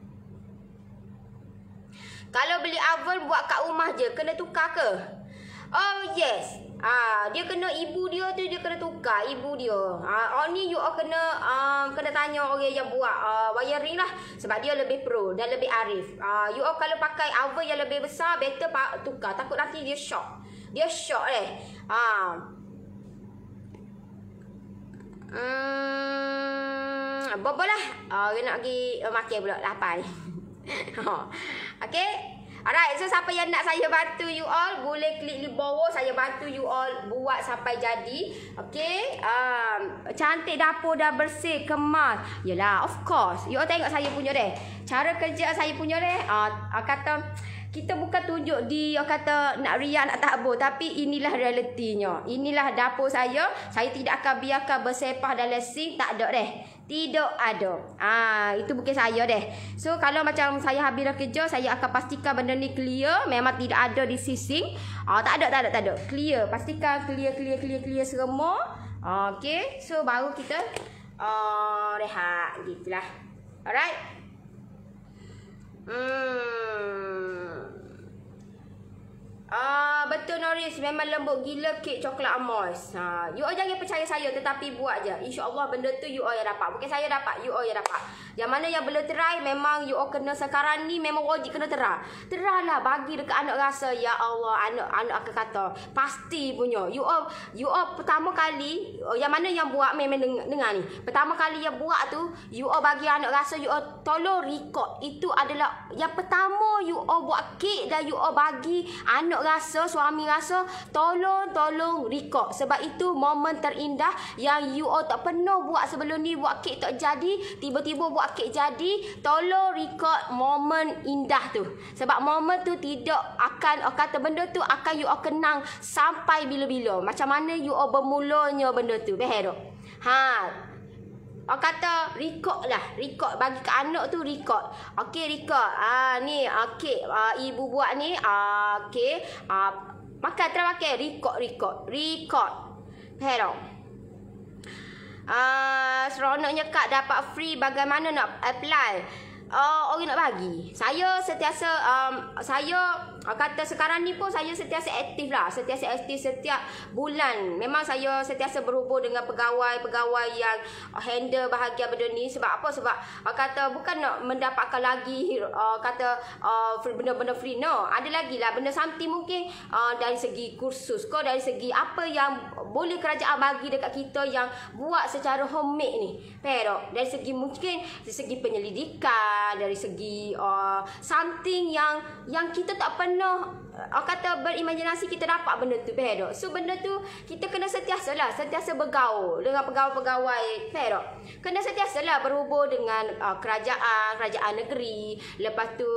Kalau beli oven buat kat rumah je, kena tukar ke? Oh yes. Dia kena ibu dia tu dia kena tukar ibu dia. Ni you all kena tanya orang yang buat wiring lah sebab dia lebih pro dan lebih arif. You all kalau pakai oven yang lebih besar better tukar, takut nanti dia shock. Dia shock bobolah. Nak pergi makan pula lapar ni. Okey. Alright, so siapa yang nak saya bantu you all, boleh klik di bawah. Saya bantu you all buat sampai jadi. Okay. Cantik dapur dah bersih, kemas. Yelah, of course. You all tengok saya punya deh. Cara kerja saya punya deh. Kata kita bukan tunjuk di kata nak riak nak takbur, tapi inilah realitinya. Inilah dapur saya. Saya tidak akan biarkan bersepah dalam sink, tak ada deh. Tidak ada. Itu bukan saya deh. So kalau macam saya habis dah kerja, saya akan pastikan benda ni clear, memang tidak ada di sink. Tak ada. Clear. Pastikan clear semua. Okey. So baru kita rehat gitulah. Alright. Betul Norris, memang lembut gila kek coklat amos. You all jangan percaya saya tetapi buat je. InsyaAllah benda tu you all yang dapat. Bukan saya dapat, you all yang dapat. Yang mana yang belum try, memang you all kena sekarang ni memang wajib kena try. Try lah bagi dekat anak rasa. Ya Allah, anak akan kata pasti punya. You all pertama kali yang mana yang buat memang dengar ni. Pertama kali yang buat tu, you all bagi anak rasa, you all tolong record. Itu adalah yang pertama you all buat kek dan you all bagi anak rasa, suami rasa, tolong record. Sebab itu momen terindah yang you all tak pernah buat sebelum ni. Buat kek tak jadi, tiba-tiba buat kek jadi. Tolong record momen indah tu. Sebab momen tu tidak akan, kata benda tu akan you all kenang sampai bila-bila. Macam mana you all bermulanya benda tu. Faham tak? Orang kata record lah. Record bagi ke anak tu record. Okey record. Ni okey. Ibu buat ni. Okey. Makan termakan. Record. Faham tak? Seronoknya kak dapat free. Bagaimana nak apply? orang nak bagi. Saya sentiasa kata sekarang ni pun saya sentiasa aktif lah. Sentiasa aktif setiap bulan. Memang saya sentiasa berhubung dengan pegawai-pegawai yang handle bahagian benda ni. Sebab apa? Sebab kata bukan nak mendapatkan lagi benda-benda free. No, ada lagi lah benda something mungkin dari segi kursus kau, dari segi apa yang boleh kerajaan bagi dekat kita yang buat secara homemade ni. Pero dari segi mungkin dari segi penyelidikan, dari segi something yang kita tak pernah kata berimajinasi kita dapat benda tu. Pero so benda tu kita kena sentiasa bergaul dengan pegawai-pegawai. Pero kena sentiasalah berhubung dengan kerajaan negeri. Lepas tu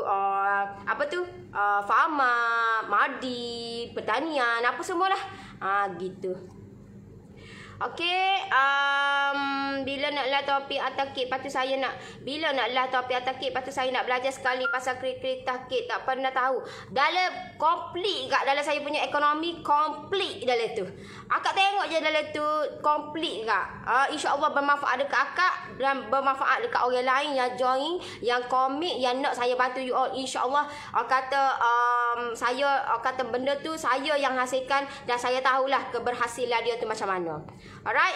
farma, madi, pertanian, apa semualah. Gitu. Okey, bila nak lah topik atakik, lepas tu saya nak bila nak lah topik atakik, lepas tu saya nak belajar sekali pasal kereta kit, tak pernah tahu. Dalam komplit kat dalam saya punya ekonomi, komplit dalam tu. Akak tengok je dalam tu komplit kat. InsyaAllah bermanfaat dekat akak dan bermanfaat dekat orang lain yang join, yang komit, yang nak saya bantu you all. InsyaAllah saya kata benda tu saya yang hasilkan dan saya tahulah keberhasilan dia tu macam mana. Alright.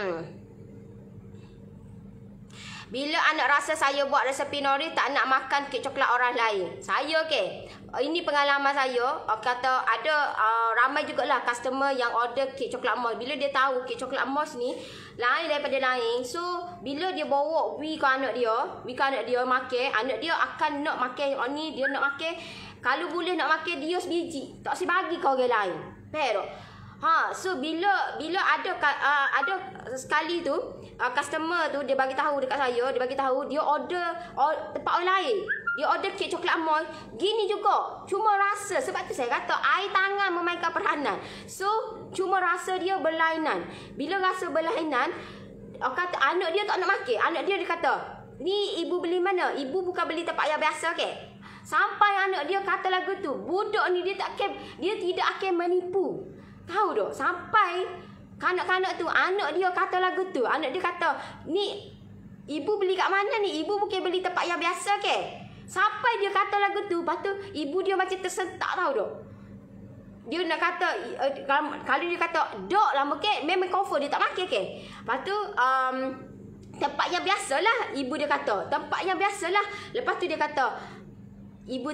Bila anak rasa saya buat resepi nori, tak nak makan kek coklat orang lain. Saya ini pengalaman saya. Kata ada ramai jugalah customer yang order kek coklat mos. Bila dia tahu kek coklat mos ni lain daripada lain, so bila dia bawa ke anak dia makan, anak dia akan nak makan ni, dia nak makan. Kalau boleh nak makan dia sebiji, tak si bagi ke orang lain. Pero so bila ada sekali tu customer tu dia bagi tahu dekat saya, dia order tempat orang lain. Dia order kek coklat mall gini juga. Cuma rasa, sebab tu saya kata air tangan memainkan peranan. So cuma rasa dia berlainan. Bila rasa berlainan, kata anak dia tak nak makan. Anak dia kata, "Ni ibu beli mana? Ibu bukan beli tempat yang biasa ke?" Sampai anak dia kata lagu tu, budak ni dia tidak akan menipu. Tahu tak? Sampai kanak-kanak tu, anak dia kata lagu tu. Anak dia kata, "Ni ibu beli kat mana ni? Ibu bukan beli tempat yang biasa ke?" Sampai dia kata lagu tu. Lepas tu ibu dia macam tersentak, tahu tak? Dia nak kata, kalau dia kata, "Dok lama ke?" Memang confirm dia tak makan ke? Lepas tu tempat yang biasalah, ibu dia kata. Tempat yang biasalah. Lepas tu dia kata, Ibu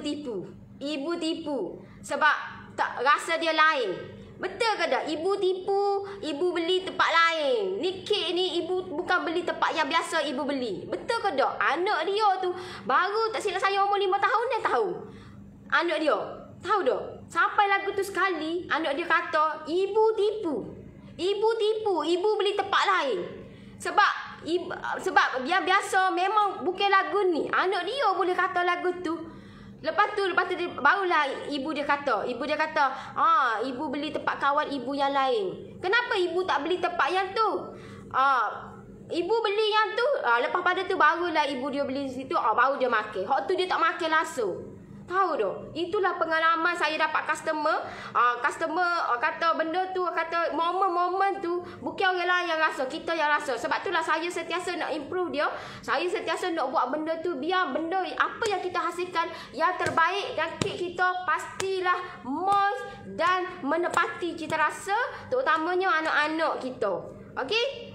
tipu. Sebab tak rasa dia lain. Betul ke tak? Ibu tipu, ibu beli tempat lain. Ni kek ni ibu bukan beli tempat yang biasa ibu beli. Betul ke tak? Anak dia tu baru tak silap saya umur 5 tahun dah tahu. Anak dia. Tahu tak? Sampai lagu tu sekali, anak dia kata, ibu tipu. Ibu beli tempat lain. Sebab yang biasa memang bukan lagu ni. Anak dia boleh kata lagu tu. Lepas tu dia, barulah ibu dia kata, ibu beli tempat kawan ibu yang lain. Kenapa ibu tak beli tempat yang tu? Ibu beli yang tu, lepas pada tu barulah ibu dia beli situ, baru dia makan. Hak tu dia tak makan langsung. Tahu tak? Itulah pengalaman saya dapat customer. Customer kata benda tu, kata momen-momen tu bukan orang lain yang rasa, kita yang rasa. Sebab itulah saya sentiasa nak improve dia. Saya sentiasa nak buat benda tu biar benda apa yang kita hasilkan yang terbaik, dan kek kita pastilah moist dan menepati cita rasa, terutamanya anak-anak kita. Okey?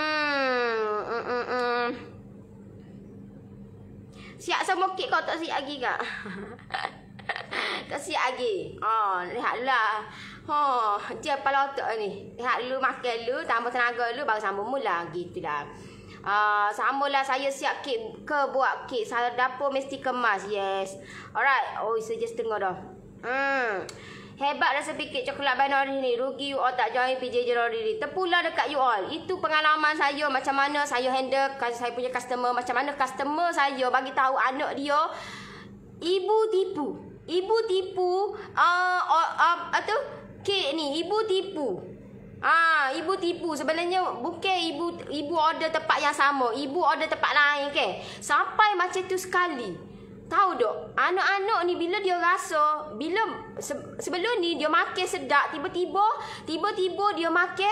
Siap semua kek kau, tak siap lagi kak? Tak siap lagi. Lihatlah. Dia kepala otak ni. Lihat dulu, makan dulu, tambah tenaga dulu, baru sambung mula. Gitulah. Samalah saya siap kek ke buat kek. Saya dapur mesti kemas. Yes. Alright. Sejak setengah dah. Hebat rasa fikir coklat binary ni. Rugi you all tak join PJJ Nori ni. Terpulang dekat you all. Itu pengalaman saya, macam mana saya handle saya punya customer. Macam mana customer saya bagi tahu anak dia ibu tipu. Ibu tipu kek ni ibu tipu. Ibu tipu. Sebenarnya bukan ibu order tempat yang sama. Ibu order tempat lain ke. Sampai macam tu sekali. Tahu tak? Anak-anak ni bila dia rasa, bila sebelum ni dia makan sedap, tiba-tiba dia makan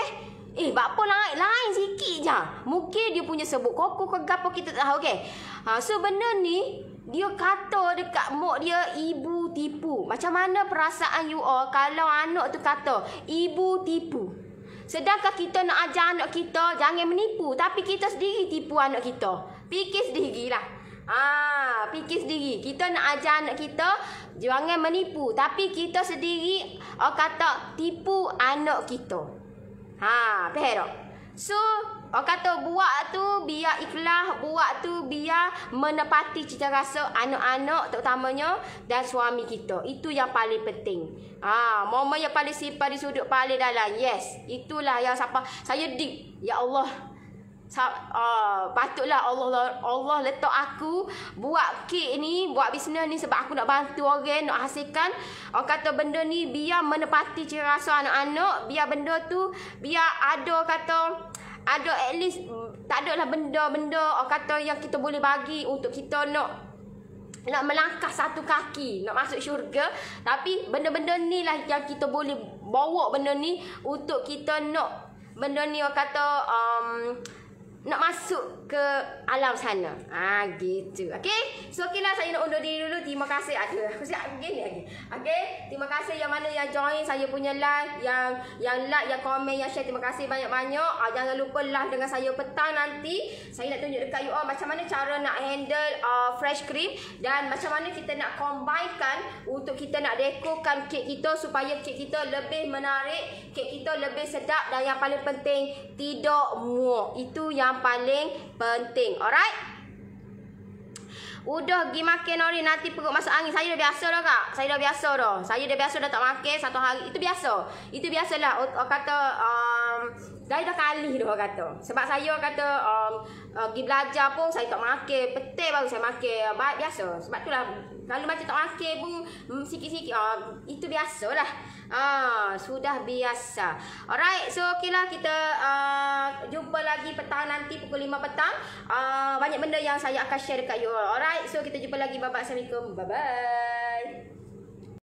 Bakpo lain sikit je. Mungkin dia punya sebut koko ke gapo kita tak tahu, okey. So benda ni dia kata dekat mak dia ibu tipu. Macam mana perasaan you all kalau anak tu kata ibu tipu? Sedangkan kita nak ajar anak kita jangan menipu, tapi kita sendiri tipu anak kita. Fikir sendirilah. Fikir sendiri. Kita nak ajar anak kita jangan menipu, tapi kita sendiri kata tipu anak kita. Faham tak? So, orang kata buat tu biar ikhlas, buat tu biar menepati cita rasa anak-anak terutamanya dan suami kita. Itu yang paling penting. Momen yang paling simpan di sudut paling dalam. Yes, itulah yang saya deep. Ya Allah. Patutlah Allah letak aku buat kek ni, buat bisnes ni sebab aku nak bantu orang, nak hasilkan. Orang kata benda ni biar menepati cita rasa anak-anak, biar benda tu biar ada at least tak ada lah benda-benda orang kata yang kita boleh bagi untuk kita nak melangkah satu kaki nak masuk syurga. Tapi benda-benda ni lah yang kita boleh bawa benda ni untuk kita nak benda ni orang kata nak masuk ke alam sana. Gitu. Okey. So okeylah, saya nak undur diri dulu. Terima kasih. Aku siap begini lagi. Okey. Terima kasih yang mana yang join saya punya live, yang like, yang komen, yang share. Terima kasih banyak-banyak. Jangan lupa live dengan saya petang nanti. Saya nak tunjuk dekat you all macam mana cara nak handle fresh cream dan macam mana kita nak combinekan untuk kita nak dekorkan kek kita supaya kek kita lebih menarik, kek kita lebih sedap dan yang paling penting tidak muak. Itu yang paling penting. Alright? Udah pergi makan hari nanti perut masuk angin. Saya dah biasa dah kak. Saya dah biasa dah tak makan satu hari. Itu biasa. Itu biasalah. Orang kata saya dah kali dah orang kata. Sebab saya kata pergi belajar pun saya tak makan. Petai baru saya makan. Baik biasa. Sebab itulah kalau macam tak makan pun sikit-sikit itu biasalah. Sudah biasa. Alright, so okeylah kita jumpa lagi petang nanti pukul 5 petang. Banyak benda yang saya akan share dekat you all. Alright, so kita jumpa lagi. Bye-bye. Assalamualaikum. Bye-bye.